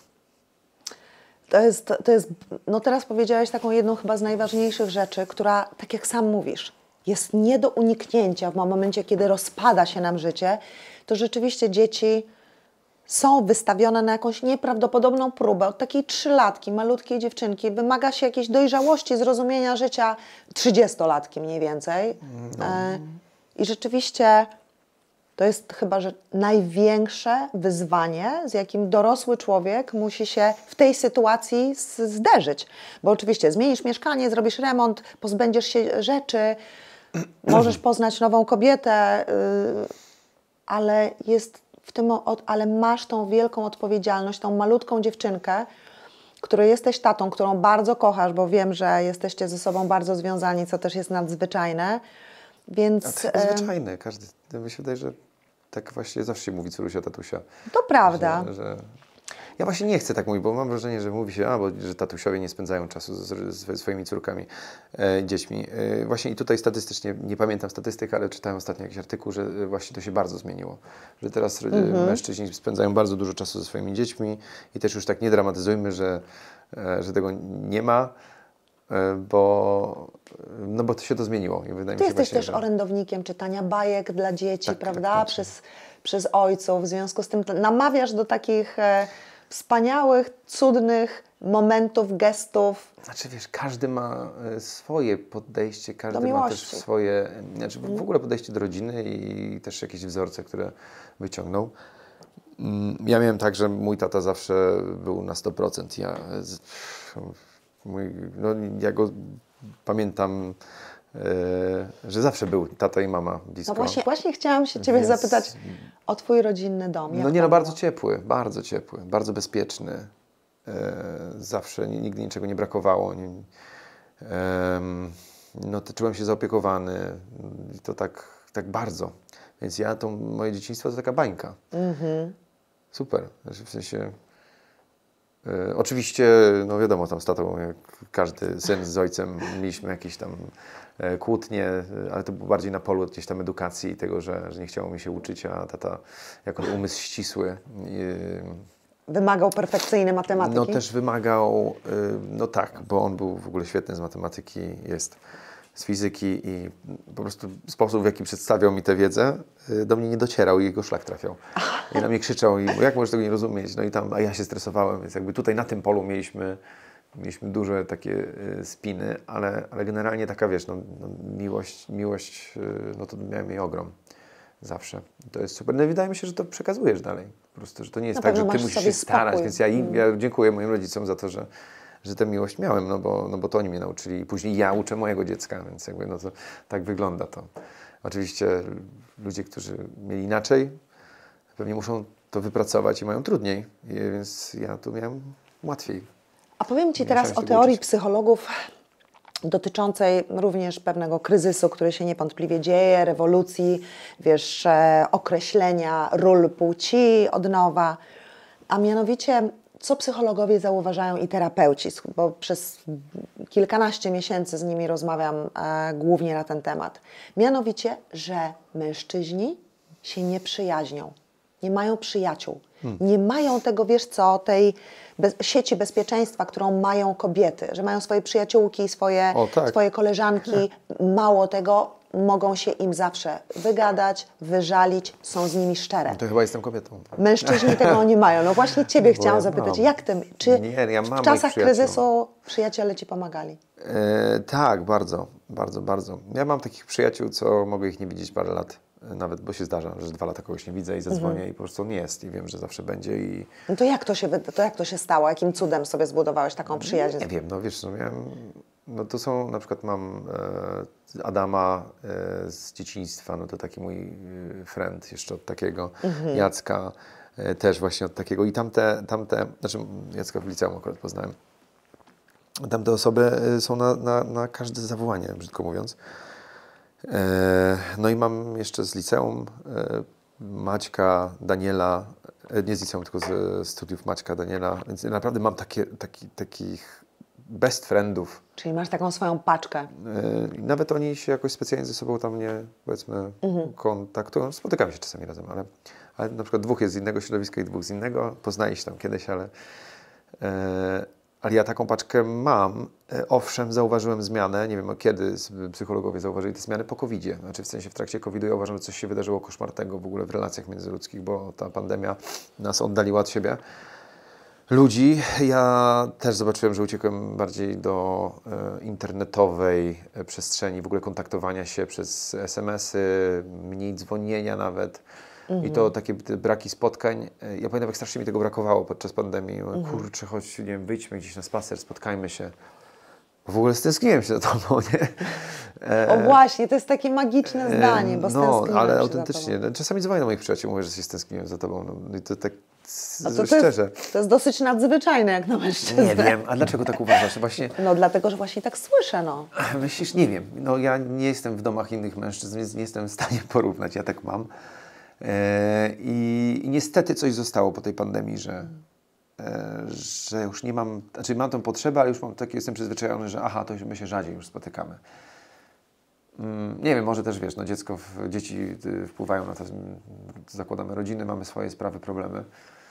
To jest, to jest, no teraz powiedziałeś taką jedną chyba z najważniejszych rzeczy, która, tak jak sam mówisz, jest nie do uniknięcia w momencie, kiedy rozpada się nam życie, to rzeczywiście dzieci są wystawione na jakąś nieprawdopodobną próbę. Od takiej trzylatki, malutkiej dziewczynki wymaga się jakiejś dojrzałości, zrozumienia życia trzydziestolatki mniej więcej. No. E, I rzeczywiście to jest chyba że największe wyzwanie, z jakim dorosły człowiek musi się w tej sytuacji zderzyć. Bo oczywiście zmienisz mieszkanie, zrobisz remont, pozbędziesz się rzeczy, możesz poznać nową kobietę, yy, ale jest w tym, ale masz tą wielką odpowiedzialność, tą malutką dziewczynkę, której jesteś tatą, którą bardzo kochasz, bo wiem, że jesteście ze sobą bardzo związani, co też jest nadzwyczajne. Więc, A to jest zwyczajne. Każdy, mi się wydaje, że tak właśnie zawsze się mówi córusia, tatusia. To prawda. Że, że... Ja właśnie nie chcę tak mówić, bo mam wrażenie, że mówi się, a, bo, że tatusiowie nie spędzają czasu z, z swoimi córkami, e, dziećmi. E, właśnie i tutaj statystycznie, nie pamiętam statystyk, ale czytałem ostatnio jakiś artykuł, że właśnie to się bardzo zmieniło. Że teraz mhm. mężczyźni spędzają bardzo dużo czasu ze swoimi dziećmi i też już tak nie dramatyzujmy, że, e, że tego nie ma. Bo, no bo to się to zmieniło. I wydaje Ty mi się jesteś właśnie, też że... orędownikiem czytania bajek dla dzieci, tak, prawda? Tak, przez, przez ojców. W związku z tym namawiasz do takich e, wspaniałych, cudnych momentów, gestów. Znaczy wiesz, każdy ma swoje podejście, każdy do ma też swoje, znaczy w ogóle podejście do rodziny i też jakieś wzorce, które wyciągnął. Ja miałem tak, że mój tata zawsze był na sto procent. Ja... Mój, no, ja go pamiętam, e, że zawsze był tata i mama blisko. No właśnie, właśnie chciałam się Ciebie Więc... zapytać o Twój rodzinny dom. Jak no nie, no bardzo ciepły, bardzo ciepły, bardzo bezpieczny. E, zawsze nigdy niczego nie brakowało. Nie, e, no to czułem się zaopiekowany i to tak, tak bardzo. Więc ja, to moje dzieciństwo to taka bańka. Mm-hmm. Super, znaczy w sensie... E, oczywiście, no wiadomo, tam z tatą, jak każdy syn z ojcem, mieliśmy jakieś tam e, kłótnie, ale to było bardziej na polu gdzieś tam edukacji i tego, że, że nie chciało mi się uczyć, a tata jako umysł ścisły. E, wymagał perfekcyjnej matematyki? No też wymagał, e, no tak, bo on był w ogóle świetny z matematyki, jest z fizyki i po prostu sposób, w jaki przedstawiał mi tę wiedzę, do mnie nie docierał i jego szlak trafiał. I na mnie krzyczał, i jak możesz tego nie rozumieć? No i tam, a ja się stresowałem, więc jakby tutaj na tym polu mieliśmy, mieliśmy duże takie spiny, ale, ale generalnie taka, wiesz, no, no miłość, miłość, no to miałem jej ogrom. Zawsze. To jest super. No i wydaje mi się, że to przekazujesz dalej. Po prostu, że to nie jest na tak, że ty musisz się starać, spokój. Więc ja, im, ja dziękuję moim rodzicom za to, że że tę miłość miałem, no bo, no bo to oni mnie nauczyli i później ja uczę mojego dziecka, więc jakby no to tak wygląda to. Oczywiście ludzie, którzy mieli inaczej, pewnie muszą to wypracować i mają trudniej, I, więc ja tu miałem łatwiej. A powiem Ci teraz o teorii uczyć. psychologów dotyczącej również pewnego kryzysu, który się niewątpliwie dzieje, rewolucji, wiesz, określenia ról płci od nowa, a mianowicie co psychologowie zauważają i terapeuci, bo przez kilkanaście miesięcy z nimi rozmawiam e, głównie na ten temat. Mianowicie, że mężczyźni się nie przyjaźnią, nie mają przyjaciół, hmm. nie mają tego, wiesz co, tej be- sieci bezpieczeństwa, którą mają kobiety, że mają swoje przyjaciółki, swoje, o, tak. swoje koleżanki, mało tego, mogą się im zawsze wygadać, wyżalić, są z nimi szczere. No to chyba jestem kobietą. Mężczyźni tego nie mają. No właśnie Ciebie chciałam ja zapytać, mam. jak Ty, czy nie, ja w czasach kryzysu przyjaciele Ci pomagali? E, tak, bardzo, bardzo, bardzo. Ja mam takich przyjaciół, co mogę ich nie widzieć parę lat, nawet, bo się zdarza, że dwa lata kogoś nie widzę i zadzwonię mhm. i po prostu on jest i wiem, że zawsze będzie. I... No to jak to się, to jak to się stało? Jakim cudem sobie zbudowałeś taką przyjaźń? Nie wiem, no wiesz, no miałem... No to są, na przykład mam e, Adama e, z dzieciństwa, no to taki mój e, friend jeszcze od takiego, mhm. Jacka e, też właśnie od takiego i tamte, tamte, znaczy Jacka w liceum akurat poznałem, tamte osoby są na, na, na każde zawołanie, brzydko mówiąc. E, no i mam jeszcze z liceum e, Maćka, Daniela, e, nie z liceum, tylko z studiów Maćka, Daniela, więc naprawdę mam takie, taki, takich best friendów. Czyli masz taką swoją paczkę. E, nawet oni się jakoś specjalnie ze sobą tam nie, powiedzmy, mhm. kontaktują. Spotykamy się czasami razem, ale, ale na przykład dwóch jest z innego środowiska i dwóch z innego. Poznaje się tam kiedyś, ale... E, Ale ja taką paczkę mam. Owszem, zauważyłem zmianę. Nie wiem, kiedy psychologowie zauważyli te zmiany po kowidzie. Znaczy w sensie w trakcie kowidu ja uważam, że coś się wydarzyło koszmarnego w ogóle w relacjach międzyludzkich, bo ta pandemia nas oddaliła od siebie. Ludzi. Ja też zobaczyłem, że uciekłem bardziej do e, internetowej przestrzeni, w ogóle kontaktowania się przez es em esy, mniej dzwonienia nawet. I to takie braki spotkań. Ja pamiętam, jak strasznie mi tego brakowało podczas pandemii. Mhm. Kurczę, chodź, nie wiem, wyjdźmy gdzieś na spacer, spotkajmy się. Bo w ogóle stęskniłem się za tobą, nie? E, o właśnie, to jest takie magiczne e, zdanie, bo no, ale autentycznie. Czasami dzwonię do moich przyjaciół, mówię, że się stęskniłem za tobą. No, i to tak a to szczerze. To jest, to jest dosyć nadzwyczajne jak na mężczyznę. Nie wiem, a dlaczego tak uważasz? Właśnie... No dlatego, że właśnie tak słyszę, no. Myślisz? Nie wiem. No ja nie jestem w domach innych mężczyzn, więc nie jestem w stanie porównać. Ja tak mam. I, I niestety coś zostało po tej pandemii, że, e, że już nie mam, znaczy mam tą potrzebę, ale już mam takie, jestem przyzwyczajony, że aha, to my się rzadziej już spotykamy. Mm, nie wiem, może też wiesz, no dziecko, dzieci wpływają na to, zakładamy rodziny, mamy swoje sprawy, problemy,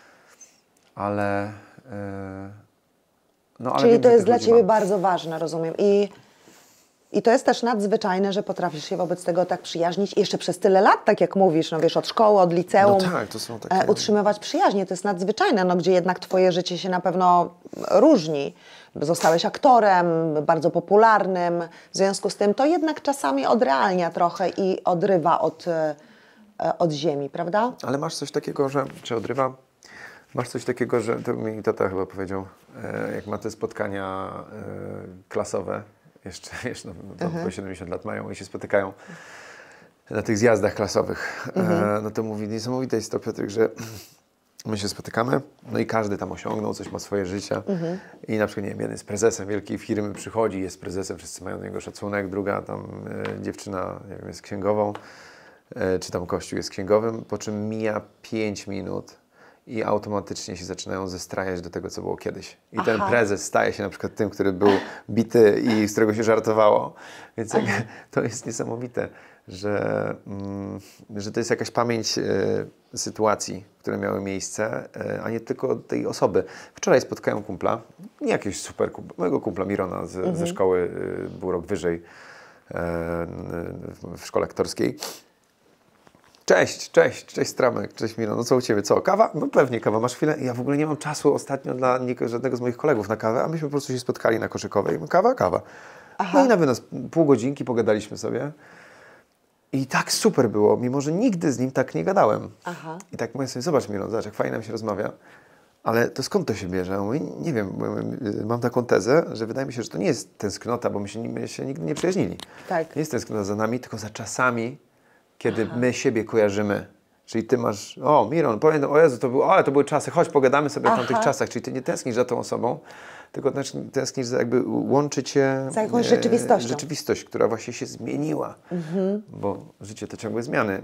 ale... E, no, ale Czyli wiem, to jest dla Ciebie mam. bardzo ważne, rozumiem. I I to jest też nadzwyczajne, że potrafisz się wobec tego tak przyjaźnić. I jeszcze przez tyle lat, tak jak mówisz, no wiesz, od szkoły, od liceum, no tak, to są takie... e, utrzymywać przyjaźnie. To jest nadzwyczajne, no, gdzie jednak Twoje życie się na pewno różni. Zostałeś aktorem, bardzo popularnym. W związku z tym to jednak czasami odrealnia trochę i odrywa od, e, od ziemi, prawda? Ale masz coś takiego, że... Czy odrywa? Masz coś takiego, że... To mi tata chyba powiedział, e, jak ma te spotkania e, klasowe, jeszcze, wiesz, no, no uh-huh. po siedemdziesiąt lat mają i się spotykają na tych zjazdach klasowych. Uh-huh. E, no to mówi, niesamowite jest to, Piotrek, że my się spotykamy, no i każdy tam osiągnął, coś ma swoje życie. Uh-huh. I na przykład, nie wiem, jeden jest prezesem wielkiej firmy, przychodzi, jest prezesem, wszyscy mają do niego szacunek, druga tam e, dziewczyna, nie wiem, jest księgową, e, czy tam kościół jest księgowym, po czym mija pięć minut i automatycznie się zaczynają zestrajać do tego, co było kiedyś. I Aha. ten prezes staje się na przykład tym, który był bity i z którego się żartowało. Więc jak, to jest niesamowite, że, mm, że to jest jakaś pamięć e, sytuacji, które miały miejsce, e, a nie tylko tej osoby. Wczoraj spotkałem kumpla, nie jakiegoś super kumpla, mojego kumpla Mirona z, mhm. ze szkoły, e, był rok wyżej e, w szkole aktorskiej. Cześć, cześć, cześć Stramek, cześć Miro, no co u Ciebie, co, kawa? No pewnie kawa, masz chwilę? Ja w ogóle nie mam czasu ostatnio dla nikogo, żadnego z moich kolegów na kawę, a myśmy po prostu się spotkali na koszykowej, kawa, kawa. Aha. No i na wynos pół godzinki pogadaliśmy sobie i tak super było, mimo że nigdy z nim tak nie gadałem. Aha. I tak mówię sobie, zobacz Miro, zobacz jak fajnie nam się rozmawia, ale to skąd to się bierze? Ja mówię, nie wiem, mam taką tezę, że wydaje mi się, że to nie jest tęsknota, bo my się, my się nigdy nie przyjaźnili. Tak. Nie jest tęsknota za nami, tylko za czasami, kiedy Aha. my siebie kojarzymy. Czyli ty masz, o Miron, pamiętam, o Jezu, to, był, o, to były czasy, chodź pogadamy sobie Aha. o tamtych czasach. Czyli ty nie tęsknisz za tą osobą, tylko tęsknisz za jakby łączy cię za jakąś rzeczywistością. rzeczywistość, która właśnie się zmieniła. Mhm. Bo życie to ciągłe zmiany.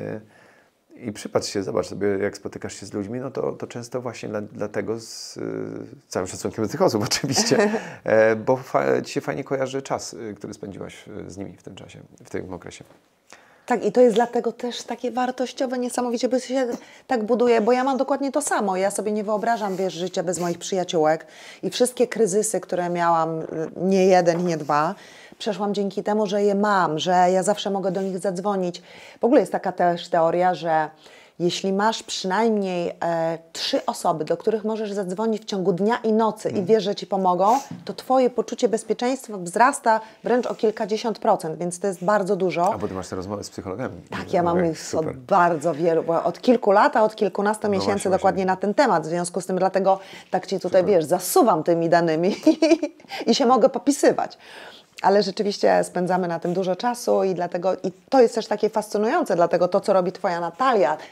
I przypatrz się, zobacz sobie, jak spotykasz się z ludźmi, no to, to często właśnie dla, dlatego z, z całym szacunkiem do tych osób oczywiście, bo fa, ci się fajnie kojarzy czas, który spędziłaś z nimi w tym czasie, w tym okresie. Tak, i to jest dlatego też takie wartościowe, niesamowicie, bo się tak buduje, bo ja mam dokładnie to samo. Ja sobie nie wyobrażam, wiesz, życia bez moich przyjaciółek i wszystkie kryzysy, które miałam, nie jeden, nie dwa, przeszłam dzięki temu, że je mam, że ja zawsze mogę do nich zadzwonić. W ogóle jest taka też teoria, że jeśli masz przynajmniej e, trzy osoby, do których możesz zadzwonić w ciągu dnia i nocy mm. i wiesz, że Ci pomogą, to Twoje poczucie bezpieczeństwa wzrasta wręcz o kilkadziesiąt procent, więc to jest bardzo dużo. A bo Ty masz te rozmowy z psychologami. Tak, ja mam ich od bardzo wielu, od kilku lat, a od kilkunastu no miesięcy właśnie, dokładnie właśnie. na ten temat. W związku z tym dlatego tak Ci tutaj, Super. wiesz, zasuwam tymi danymi i się mogę popisywać. Ale rzeczywiście spędzamy na tym dużo czasu i dlatego i to jest też takie fascynujące, dlatego to, co robi Twoja Natalia,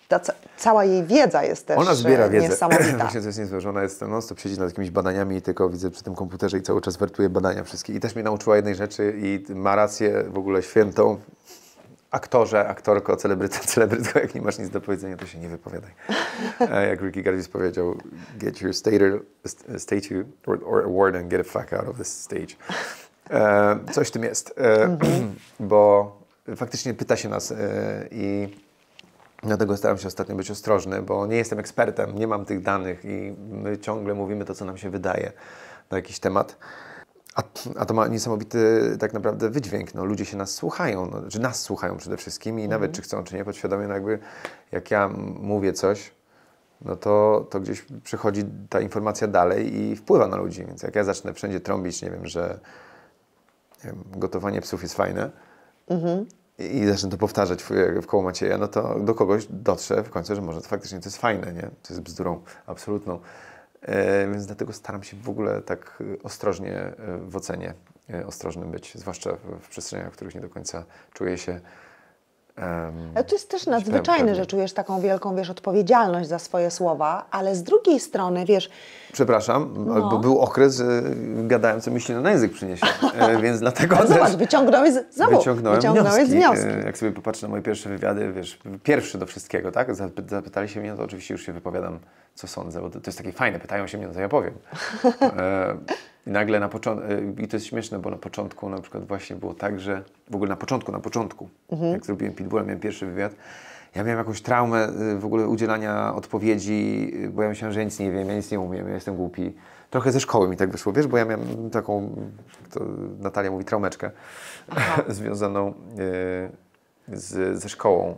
ta ca cała jej wiedza jest też Ona zbiera wiedzę. niesamowita. Właśnie to jest niezłe, że ona jest non-stop siedzi nad jakimiś badaniami i tylko widzę przy tym komputerze i cały czas wertuje badania wszystkie. I też mnie nauczyła jednej rzeczy i ma rację w ogóle świętą. Aktorze, aktorko, celebryta, celebrytko, jak nie masz nic do powiedzenia, to się nie wypowiadaj. Jak Ricky Gervais powiedział, get your stater, statue or, or award and get the fuck out of this stage. E, coś w tym jest, e, mm-hmm. bo faktycznie pyta się nas e, i dlatego staram się ostatnio być ostrożny, bo nie jestem ekspertem, nie mam tych danych i my ciągle mówimy to, co nam się wydaje na jakiś temat. A, a to ma niesamowity tak naprawdę wydźwięk. No, ludzie się nas słuchają, no, czy nas słuchają przede wszystkim i mm. nawet czy chcą, czy nie, podświadomie, no jakby jak ja mówię coś, no to, to gdzieś przychodzi ta informacja dalej i wpływa na ludzi. Więc jak ja zacznę wszędzie trąbić, nie wiem, że nie wiem, gotowanie psów jest fajne mm-hmm. i, i zacznę to powtarzać w, w koło Macieja, no to do kogoś dotrze w końcu, że może to faktycznie to jest fajne, nie? To jest bzdurą absolutną. E, więc dlatego staram się w ogóle tak ostrożnie e, w ocenie e, ostrożnym być, zwłaszcza w, w przestrzeniach, w których nie do końca czuję się um, ale to jest też nadzwyczajne, że czujesz taką wielką, wiesz, odpowiedzialność za swoje słowa, ale z drugiej strony, wiesz... Przepraszam, no. bo był okres, że gadałem, co mi się na język przyniesie, e, więc dlatego ale też... Zobacz, wyciągnąłeś, z... Znowu, wyciągnąłem, wyciągnąłeś wnioski. wnioski. E, jak sobie popatrzę na moje pierwsze wywiady, wiesz, pierwszy do wszystkiego, tak? Zapytali się mnie, no to oczywiście już się wypowiadam, co sądzę, bo to, to jest takie fajne, pytają się mnie, no to ja powiem. E, I nagle na początku, i to jest śmieszne, bo na początku na przykład właśnie było tak, że w ogóle na początku, na początku, mhm. jak zrobiłem Pitbulla, miałem pierwszy wywiad, ja miałem jakąś traumę w ogóle udzielania odpowiedzi, bo ja myślałem, że ja nic nie wiem, ja nic nie umiem, ja jestem głupi. Trochę ze szkoły mi tak wyszło, wiesz, bo ja miałem taką, to Natalia mówi, traumeczkę związaną e, z, ze szkołą,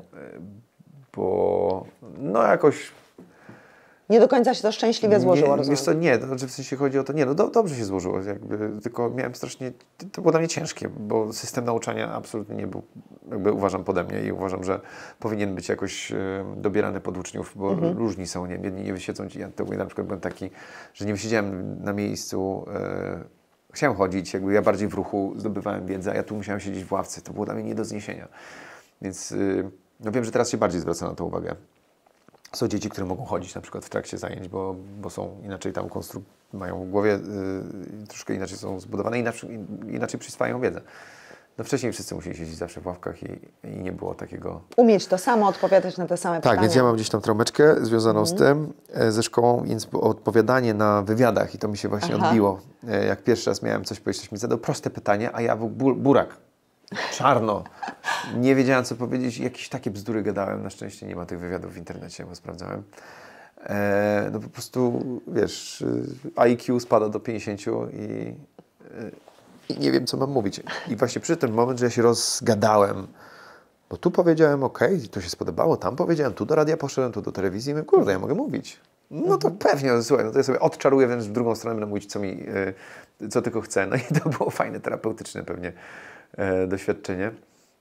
bo no jakoś... Nie do końca się to szczęśliwie złożyło, nie, rozumiem. Wiesz co, nie, to znaczy w sensie chodzi o to, nie, no do, dobrze się złożyło, jakby, tylko miałem strasznie, to było dla mnie ciężkie, bo system nauczania absolutnie nie był, jakby uważam pode mnie i uważam, że powinien być jakoś e, dobierany pod uczniów, bo mhm. różni są, nie, jedni nie wysiedzą ci, ja to na przykład byłem taki, że nie wysiedziałem na miejscu, e, chciałem chodzić, jakby ja bardziej w ruchu zdobywałem wiedzę, a ja tu musiałem siedzieć w ławce, to było dla mnie nie do zniesienia, więc e, no wiem, że teraz się bardziej zwraca na to uwagę. Są dzieci, które mogą chodzić na przykład w trakcie zajęć, bo, bo są inaczej tam konstru- mają w głowie, yy, troszkę inaczej są zbudowane, inaczej, inaczej przyswajają wiedzę. No wcześniej wszyscy musieli siedzieć zawsze w ławkach i, i nie było takiego... Umieć to samo, odpowiadać na te same tak, pytania. Tak, więc ja mam gdzieś tam traumeczkę związaną mm. z tym, e, ze szkołą, więc odpowiadanie na wywiadach i to mi się właśnie Aha. odbiło. E, jak pierwszy raz miałem coś powiedzieć, ktoś mi zadał proste pytanie, a ja był bu- burak. Czarno. Nie wiedziałem, co powiedzieć. Jakieś takie bzdury gadałem. Na szczęście nie ma tych wywiadów w internecie, bo sprawdzałem. E, no po prostu, wiesz, I Q spada do pięćdziesięciu i, i nie wiem, co mam mówić. I właśnie przy tym moment, że ja się rozgadałem, bo tu powiedziałem, okej, okay, to się spodobało, tam powiedziałem, tu do radia poszedłem, tu do telewizji, mówię, kurde, ja mogę mówić. No to pewnie, słuchaj, no to ja sobie odczaruję, więc w drugą stronę będę mówić, co mi, co tylko chcę. No i to było fajne, terapeutyczne pewnie e, doświadczenie,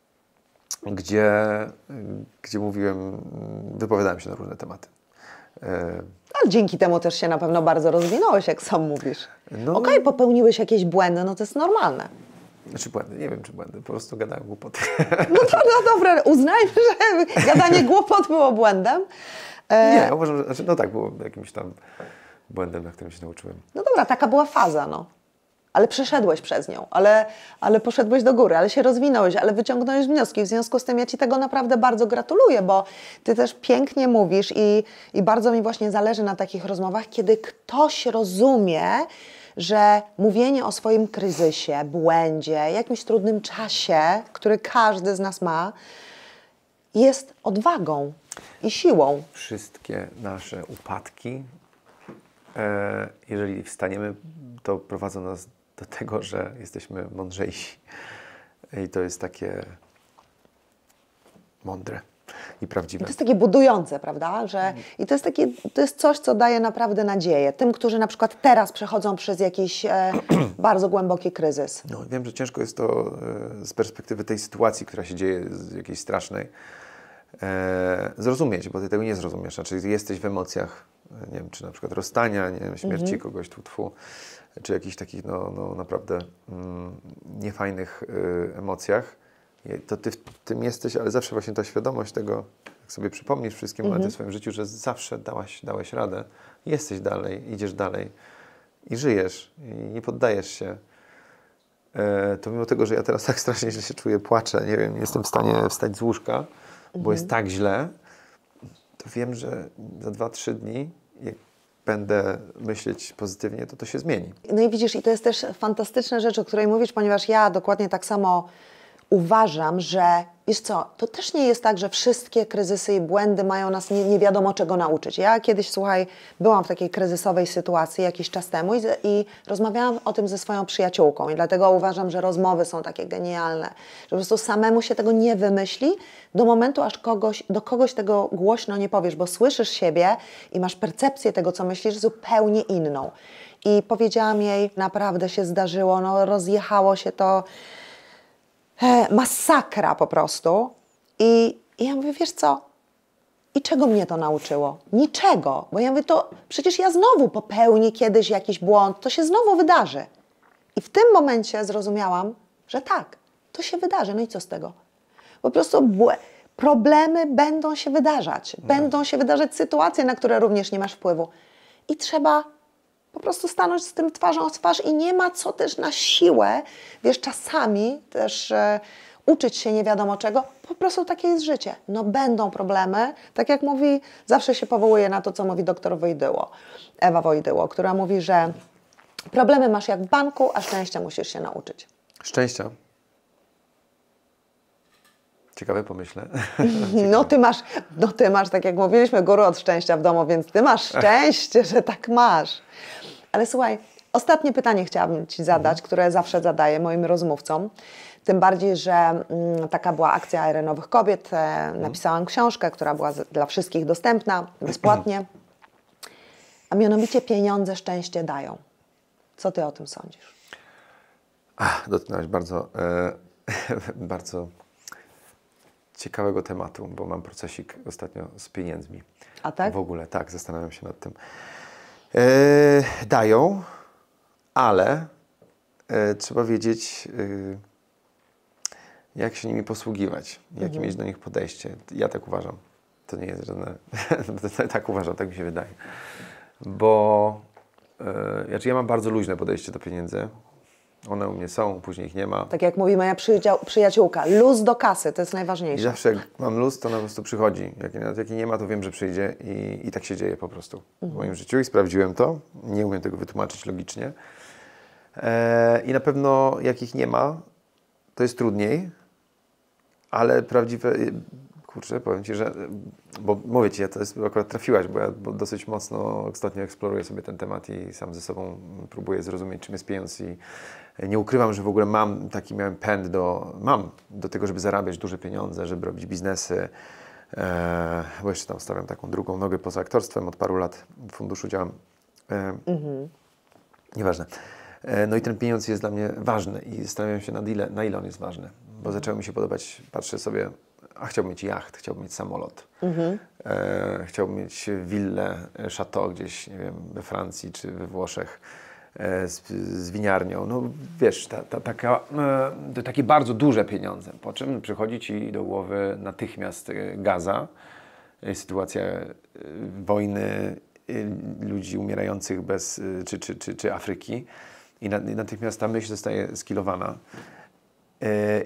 gdzie, gdzie mówiłem, wypowiadałem się na różne tematy. E, Ale dzięki temu też się na pewno bardzo rozwinąłeś, jak sam mówisz. No, Okej, okay, popełniłeś jakieś błędy, no to jest normalne. Znaczy błędy, nie wiem czy błędy, po prostu gadałem głupoty. No to no dobra, uznajmy, że gadanie głupot było błędem. E... Nie, uważam, że znaczy, no tak, było jakimś tam błędem, na którym się nauczyłem. No dobra, taka była faza, no. Ale przeszedłeś przez nią, ale, ale poszedłeś do góry, ale się rozwinąłeś, ale wyciągnąłeś wnioski. W związku z tym ja Ci tego naprawdę bardzo gratuluję, bo Ty też pięknie mówisz i, i bardzo mi właśnie zależy na takich rozmowach, kiedy ktoś rozumie, że mówienie o swoim kryzysie, błędzie, jakimś trudnym czasie, który każdy z nas ma, jest odwagą i siłą. Wszystkie nasze upadki, e, jeżeli wstaniemy, to prowadzą nas do tego, że jesteśmy mądrzejsi. I to jest takie mądre i prawdziwe. I to jest takie budujące, prawda? Że, I to jest, takie, to jest coś, co daje naprawdę nadzieję. Tym, którzy na przykład teraz przechodzą przez jakiś e, bardzo głęboki kryzys. No, wiem, że ciężko jest to e, z perspektywy tej sytuacji, która się dzieje, z jakiejś strasznej, e, zrozumieć, bo ty tego nie zrozumiesz. Znaczy jesteś w emocjach, nie wiem, czy na przykład rozstania, nie wiem, śmierci mhm. kogoś, tu, tfu, czy jakichś takich no, no, naprawdę mm, niefajnych y, emocjach. To ty w tym jesteś, ale zawsze właśnie ta świadomość tego, jak sobie przypomnisz wszystkie momenty w swoim życiu, że zawsze dałaś, dałeś radę, jesteś dalej, idziesz dalej i żyjesz, i nie poddajesz się, e, to mimo tego, że ja teraz tak strasznie źle się czuję, płaczę, nie wiem, nie jestem w stanie wstać z łóżka, bo jest tak źle, to wiem, że za dwa, trzy dni, jak będę myśleć pozytywnie, to to się zmieni. No i widzisz, i to jest też fantastyczna rzecz, o której mówisz, ponieważ ja dokładnie tak samo uważam, że wiesz co, to też nie jest tak, że wszystkie kryzysy i błędy mają nas nie, nie wiadomo czego nauczyć. Ja kiedyś, słuchaj, byłam w takiej kryzysowej sytuacji jakiś czas temu i, i rozmawiałam o tym ze swoją przyjaciółką i dlatego uważam, że rozmowy są takie genialne, że po prostu samemu się tego nie wymyśli do momentu, aż kogoś, do kogoś tego głośno nie powiesz, bo słyszysz siebie i masz percepcję tego, co myślisz, zupełnie inną. I powiedziałam jej, naprawdę się zdarzyło, no rozjechało się to, masakra po prostu. I, I ja mówię, wiesz co? I czego mnie to nauczyło? Niczego. Bo ja mówię, to przecież ja znowu popełnię kiedyś jakiś błąd, to się znowu wydarzy. I w tym momencie zrozumiałam, że tak, to się wydarzy. No i co z tego? Po prostu błę- problemy będą się wydarzać. No. Będą się wydarzać sytuacje, na które również nie masz wpływu. I trzeba po prostu stanąć z tym twarzą w twarz i nie ma co też na siłę, wiesz, czasami też e, uczyć się nie wiadomo czego, po prostu takie jest życie. No będą problemy, tak jak mówi, zawsze się powołuje na to, co mówi doktor Wojdyło, Ewa Wojdyło, która mówi, że problemy masz jak w banku, a szczęścia musisz się nauczyć. Szczęścia. Ciekawe pomyślę. No ty masz, no ty masz, tak jak mówiliśmy, guru od szczęścia w domu, więc ty masz szczęście, że tak masz. Ale słuchaj, ostatnie pytanie chciałabym Ci zadać, mhm. które zawsze zadaję moim rozmówcom. Tym bardziej, że mm, taka była akcja Ery Nowych Kobiet. E, napisałam książkę, która była z, dla wszystkich dostępna, bezpłatnie. A mianowicie pieniądze szczęście dają. Co Ty o tym sądzisz? Ach, dotknąłeś bardzo, e, bardzo ciekawego tematu, bo mam procesik ostatnio z pieniędzmi. A tak? W ogóle, tak, zastanawiam się nad tym. E, dają, ale e, trzeba wiedzieć, e, jak się nimi posługiwać, jakie mhm. mieć do nich podejście. Ja tak uważam. To nie jest żadne... tak uważam, tak mi się wydaje. Bo e, znaczy ja mam bardzo luźne podejście do pieniędzy. One u mnie są, później ich nie ma. Tak jak mówi moja przyjaciółka, luz do kasy, to jest najważniejsze. I zawsze jak mam luz, to ona po prostu przychodzi. Jak, jak nie ma, to wiem, że przyjdzie i, i tak się dzieje po prostu mhm. w moim życiu i sprawdziłem to. Nie umiem tego wytłumaczyć logicznie. E, I na pewno jak ich nie ma, to jest trudniej, ale prawdziwe... Kurczę, powiem Ci, że... Bo mówię Ci, ja to jest, akurat trafiłaś, bo ja bo dosyć mocno ostatnio eksploruję sobie ten temat i sam ze sobą próbuję zrozumieć, czym jest pieniądz i nie ukrywam, że w ogóle mam taki, miałem pęd do... Mam do tego, żeby zarabiać duże pieniądze, żeby robić biznesy, e, bo jeszcze tam stawiam taką drugą nogę poza aktorstwem, od paru lat w funduszu działam. E, mhm. Nieważne. E, no i ten pieniądz jest dla mnie ważny i zastanawiam się, na ile, na ile on jest ważny, bo zaczęło mi się podobać, patrzę sobie, a chciałbym mieć jacht, chciałbym mieć samolot, mhm. e, chciałbym mieć willę, chateau gdzieś, nie wiem, we Francji czy we Włoszech e, z, z winiarnią. No wiesz, ta, ta, taka, e, to takie bardzo duże pieniądze, po czym przychodzi Ci do głowy natychmiast Gaza, e, sytuacja e, wojny, e, ludzi umierających bez, e, czy, czy, czy, czy Afryki i, na, i natychmiast ta myśl zostaje skilowana. E,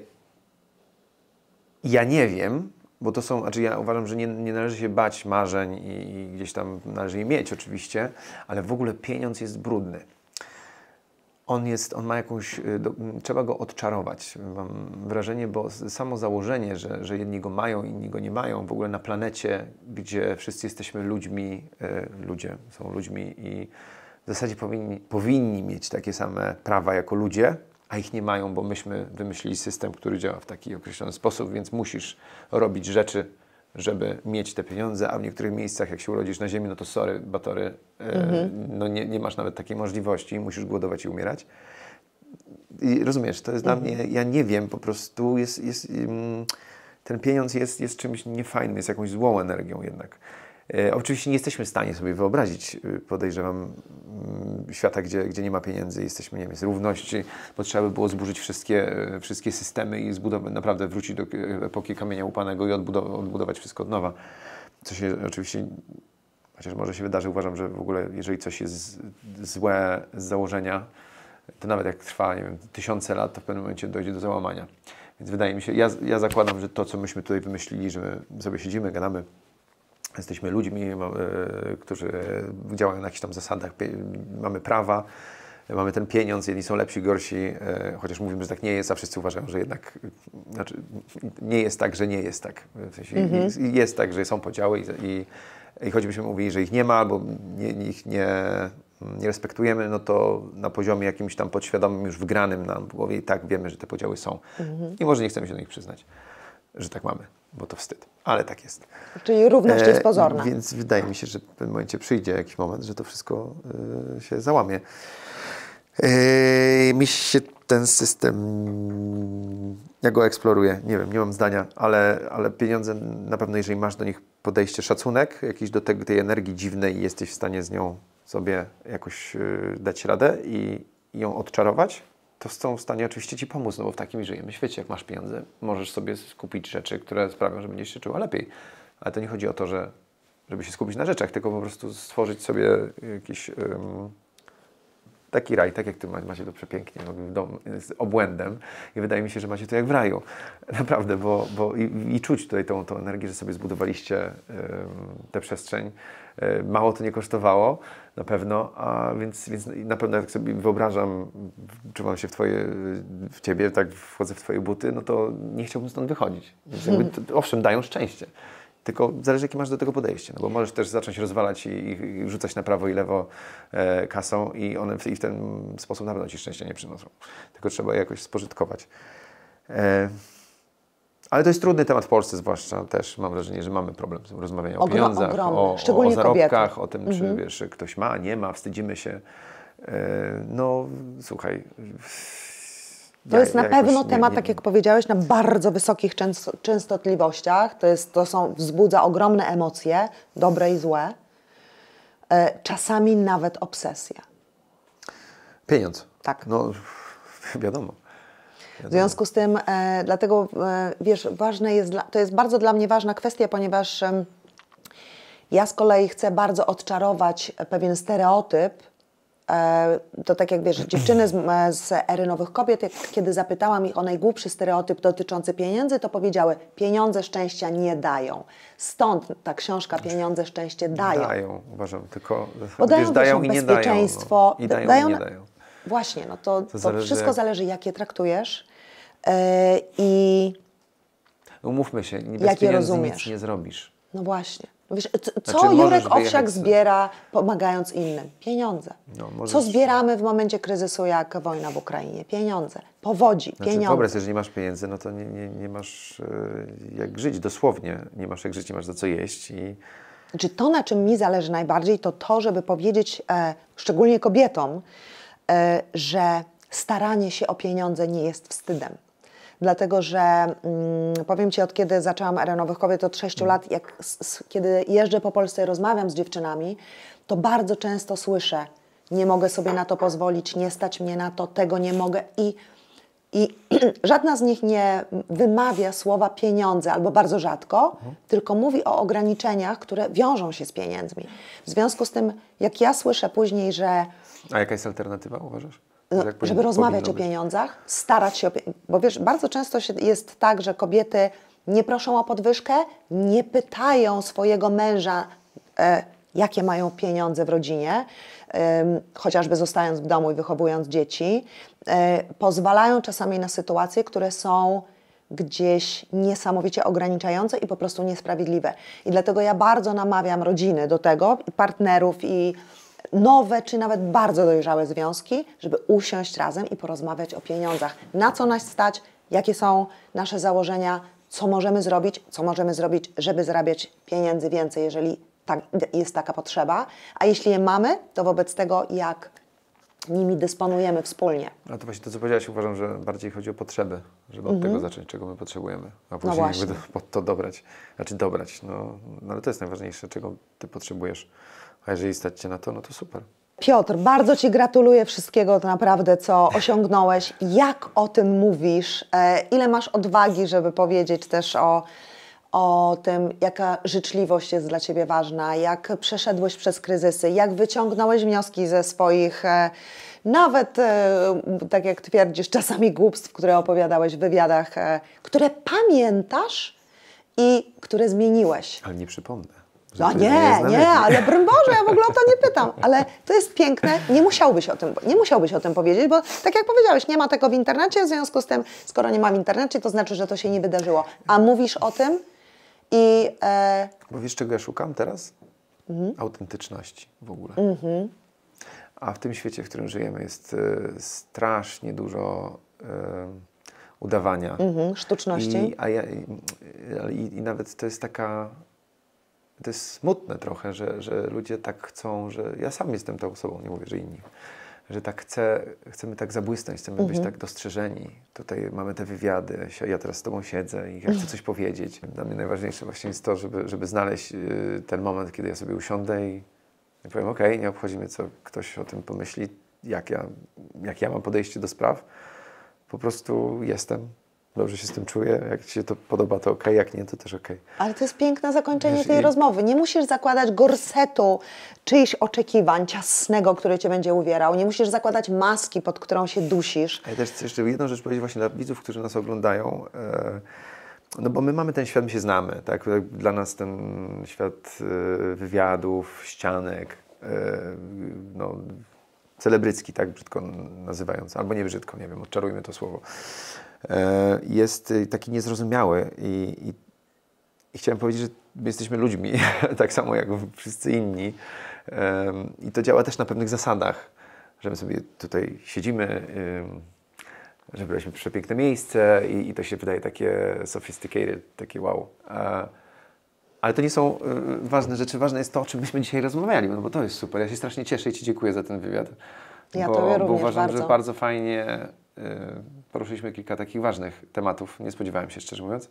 Ja nie wiem, bo to są, znaczy ja uważam, że nie, nie należy się bać marzeń i, i gdzieś tam należy je mieć oczywiście, ale w ogóle pieniądz jest brudny. On jest, on ma jakąś, do, trzeba go odczarować. Mam wrażenie, bo samo założenie, że, że jedni go mają, inni go nie mają, w ogóle na planecie, gdzie wszyscy jesteśmy ludźmi, e, ludzie są ludźmi i w zasadzie powinni, powinni mieć takie same prawa jako ludzie, a ich nie mają, bo myśmy wymyślili system, który działa w taki określony sposób, więc musisz robić rzeczy, żeby mieć te pieniądze, a w niektórych miejscach, jak się urodzisz na ziemi, no to sorry, batory, mhm. e, no nie, nie masz nawet takiej możliwości, musisz głodować i umierać. I rozumiesz, to jest mhm. dla mnie, ja nie wiem, po prostu jest, jest, um, ten pieniądz jest, jest czymś niefajnym, jest jakąś złą energią jednak. E, oczywiście nie jesteśmy w stanie sobie wyobrazić, e, podejrzewam, m, świata, gdzie, gdzie nie ma pieniędzy, jesteśmy, nie wiem, jest równość, bo trzeba by było zburzyć wszystkie, e, wszystkie systemy i zbudować, naprawdę wrócić do epoki kamienia łupanego i odbudować, odbudować wszystko od nowa. Co się oczywiście, chociaż może się wydarzy, uważam, że w ogóle jeżeli coś jest złe z założenia, to nawet jak trwa, nie wiem, tysiące lat, to w pewnym momencie dojdzie do załamania. Więc wydaje mi się, ja, ja zakładam, że to, co myśmy tutaj wymyślili, że my sobie siedzimy, gadamy, jesteśmy ludźmi, e, którzy działają na jakichś tam zasadach, pie, mamy prawa, mamy ten pieniądz, jedni są lepsi, gorsi, e, chociaż mówimy, że tak nie jest, a wszyscy uważają, że jednak, znaczy nie jest tak, że nie jest tak. W sensie mm-hmm. jest, jest tak, że są podziały i, i, i choćbyśmy mówili, że ich nie ma, albo nie, nie, ich nie, nie respektujemy, no to na poziomie jakimś tam podświadomym, już wygranym nam w głowie i tak wiemy, że te podziały są. Mm-hmm. I może nie chcemy się do nich przyznać, że tak mamy, bo to wstyd, ale tak jest. Czyli równość e, jest pozorna. Więc wydaje mi się, że w pewnym momencie przyjdzie jakiś moment, że to wszystko e, się załamie. Yy, mi się ten system, ja go eksploruję, nie wiem, nie mam zdania, ale, ale pieniądze na pewno, jeżeli masz do nich podejście, szacunek jakiś do tej, tej energii dziwnej i jesteś w stanie z nią sobie jakoś yy, dać radę i, i ją odczarować, to są w stanie oczywiście Ci pomóc, no bo w takim żyjemy świecie, jak masz pieniądze, możesz sobie skupić rzeczy, które sprawią, że będziesz się czuła lepiej. Ale to nie chodzi o to, że, żeby się skupić na rzeczach, tylko po prostu stworzyć sobie jakiś... Yy, taki raj, tak jak ty macie to przepięknie w domu, z obłędem i wydaje mi się, że macie to jak w raju. Naprawdę, bo, bo i, i czuć tutaj tą, tą energię, że sobie zbudowaliście y, tę przestrzeń. Y, mało to nie kosztowało, na pewno, a więc, więc na pewno jak sobie wyobrażam, czuwam się w twoje, w ciebie, tak wchodzę w twoje buty, no to nie chciałbym stąd wychodzić. Więc jakby to, owszem, dają szczęście. Tylko zależy, jakie masz do tego podejście, no bo możesz też zacząć rozwalać i, i rzucać na prawo i lewo e, kasą i one w, i w ten sposób na pewno Ci szczęścia nie przynoszą. Tylko trzeba je jakoś spożytkować. E, ale to jest trudny temat w Polsce zwłaszcza też. Mam wrażenie, że mamy problem z rozmawianiem o pieniądzach, ogromny. o, Szczególnie o zarobkach, kobiety. o tym, mhm. czy wiesz, ktoś ma, nie ma, wstydzimy się. E, no słuchaj... To ja, jest na ja pewno nie, temat, nie, tak jak powiedziałeś, na bardzo wysokich często, częstotliwościach. To, jest, to są, wzbudza ogromne emocje, dobre i złe. E, czasami nawet obsesja. Pieniądz. Tak. No wiadomo. W związku z tym, e, dlatego, e, wiesz, ważne jest, dla, to jest bardzo dla mnie ważna kwestia, ponieważ e, ja z kolei chcę bardzo odczarować pewien stereotyp. E, to tak jak wiesz, dziewczyny z, z ery Nowych Kobiet, jak, kiedy zapytałam ich o najgłupszy stereotyp dotyczący pieniędzy, to powiedziały, pieniądze szczęścia nie dają. Stąd ta książka Pieniądze szczęście dają. Dają, uważam, tylko Bo dają, wiesz, dają wiesz, i nie dają. bezpieczeństwo. No. I dają, dają i nie dają. Właśnie, no to, to, to zależy, wszystko jak... zależy, jak je traktujesz e, i umówmy się, bez jak je pieniędzy rozumiesz. nic nie zrobisz. No właśnie. Wiesz, co znaczy, Jurek Owsiak z... zbiera, pomagając innym? Pieniądze. No, możesz... Co zbieramy w momencie kryzysu, jak wojna w Ukrainie? Pieniądze. Powodzi, znaczy, pieniądze. Wyobraź sobie, że nie masz pieniędzy, no to nie, nie, nie masz e, jak żyć, dosłownie. Nie masz jak żyć, nie masz za co jeść. I... Znaczy, to, na czym mi zależy najbardziej, to to, żeby powiedzieć, e, szczególnie kobietom, e, że staranie się o pieniądze nie jest wstydem. Dlatego, że mm, powiem Ci, od kiedy zaczęłam Erę Nowych Kobiet, od sześciu lat, jak, s, kiedy jeżdżę po Polsce i rozmawiam z dziewczynami, to bardzo często słyszę, nie mogę sobie na to pozwolić, nie stać mnie na to, tego nie mogę i, i żadna z nich nie wymawia słowa pieniądze, albo bardzo rzadko, mhm. tylko mówi o ograniczeniach, które wiążą się z pieniędzmi. W związku z tym, jak ja słyszę później, że... A jaka jest alternatywa, uważasz? No, żeby rozmawiać o pieniądzach, starać się o pieniądzach. Bo wiesz, bardzo często się jest tak, że kobiety nie proszą o podwyżkę, nie pytają swojego męża, e, jakie mają pieniądze w rodzinie, e, chociażby zostając w domu i wychowując dzieci. E, pozwalają czasami na sytuacje, które są gdzieś niesamowicie ograniczające i po prostu niesprawiedliwe. I dlatego ja bardzo namawiam rodziny do tego, i partnerów, i nowe, czy nawet bardzo dojrzałe związki, żeby usiąść razem i porozmawiać o pieniądzach. Na co nas stać, jakie są nasze założenia, co możemy zrobić, co możemy zrobić, żeby zarabiać pieniędzy więcej, jeżeli tak, jest taka potrzeba. A jeśli je mamy, to wobec tego, jak nimi dysponujemy wspólnie. A to właśnie to, co powiedziałaś, uważam, że bardziej chodzi o potrzeby, żeby od tego zacząć, czego my potrzebujemy, a później właśnie. jakby do- pod to dobrać. Znaczy dobrać, no, no ale to jest najważniejsze, czego Ty potrzebujesz. A jeżeli stać Cię na to, no to super. Piotr, bardzo Ci gratuluję wszystkiego naprawdę, co osiągnąłeś. Jak o tym mówisz? E, ile masz odwagi, żeby powiedzieć też o, o tym, jaka życzliwość jest dla Ciebie ważna, jak przeszedłeś przez kryzysy, jak wyciągnąłeś wnioski ze swoich, e, nawet, e, tak jak twierdzisz, czasami głupstw, które opowiadałeś w wywiadach, e, które pamiętasz i które zmieniłeś. Ale nie przypomnę. że No to nie, jest na nie, wieki. ale broń Boże, ja w ogóle o to nie pytam. Ale to jest piękne, nie musiałbyś o tym, nie musiałbyś o tym powiedzieć, bo tak jak powiedziałeś, nie ma tego w internecie, w związku z tym, skoro nie ma w internecie, to znaczy, że to się nie wydarzyło. A mówisz o tym i... E, Bo wiesz, czego ja szukam teraz? Autentyczności w ogóle. A w tym świecie, w którym żyjemy, jest e, strasznie dużo e, udawania. mhm, sztuczności. I, a ja, i, i, I nawet to jest taka... To jest smutne trochę, że, że ludzie tak chcą, że... Ja sam jestem tą osobą, nie mówię, że inni. Że tak chcę, chcemy tak zabłysnąć, chcemy być tak dostrzeżeni. Tutaj mamy te wywiady, si- ja teraz z Tobą siedzę i ja chcę coś powiedzieć. Dla mnie najważniejsze właśnie jest to, żeby, żeby znaleźć y, ten moment, kiedy ja sobie usiądę i, i powiem, okej, nie obchodzi mnie, co ktoś o tym pomyśli, jak ja, jak ja mam podejście do spraw. Po prostu jestem, dobrze się z tym czuję, jak Ci się to podoba, to okej, jak nie, to też okej. Ale to jest piękne zakończenie Wiesz, tej i- rozmowy. Nie musisz zakładać gorsetu czyichś oczekiwań ciasnego, który Cię będzie uwierał. Nie musisz zakładać maski, pod którą się dusisz. A ja też chcę jeszcze jedną rzecz powiedzieć właśnie dla widzów, którzy nas oglądają. E, no bo my mamy ten świat, my się znamy, tak? Dla nas ten świat e, wywiadów, ścianek, e, no, celebrycki, tak brzydko nazywając, albo nie brzydko, nie wiem, odczarujmy to słowo, e, jest e, taki niezrozumiały i, i, i chciałem powiedzieć, że my jesteśmy ludźmi, tak samo jak wszyscy inni. E, I to działa też na pewnych zasadach, że my sobie tutaj siedzimy, ym, że wybraliśmy przepiękne miejsce i, i to się wydaje takie sophisticated, takie wow. E, ale to nie są y, ważne rzeczy. Ważne jest to, o czym myśmy dzisiaj rozmawiali, no bo to jest super. Ja się strasznie cieszę i Ci dziękuję za ten wywiad. Ja bo, Tobie bo również uważam, bardzo. że bardzo fajnie y, poruszyliśmy kilka takich ważnych tematów. Nie spodziewałem się, szczerze mówiąc.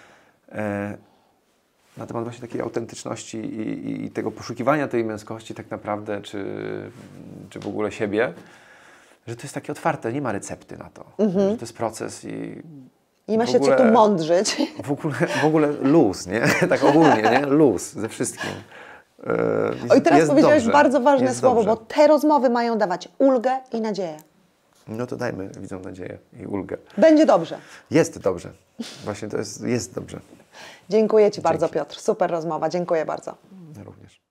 E, na temat właśnie takiej autentyczności i, i, i tego poszukiwania tej męskości tak naprawdę, czy, czy w ogóle siebie, że to jest takie otwarte, nie ma recepty na to. Że to jest proces i Nie ma w się ogóle, co tu mądrzyć. W ogóle, w ogóle luz, nie? Tak ogólnie, nie? Luz ze wszystkim. E, jest, Oj, teraz jest powiedziałeś dobrze, bardzo ważne jest słowo, dobrze. bo te rozmowy mają dawać ulgę i nadzieję. No to dajmy widzom nadzieję i ulgę. Będzie dobrze. Jest dobrze. Właśnie to jest, jest dobrze. Dziękuję Ci bardzo, Piotr. Super rozmowa. Dziękuję bardzo. Ja również.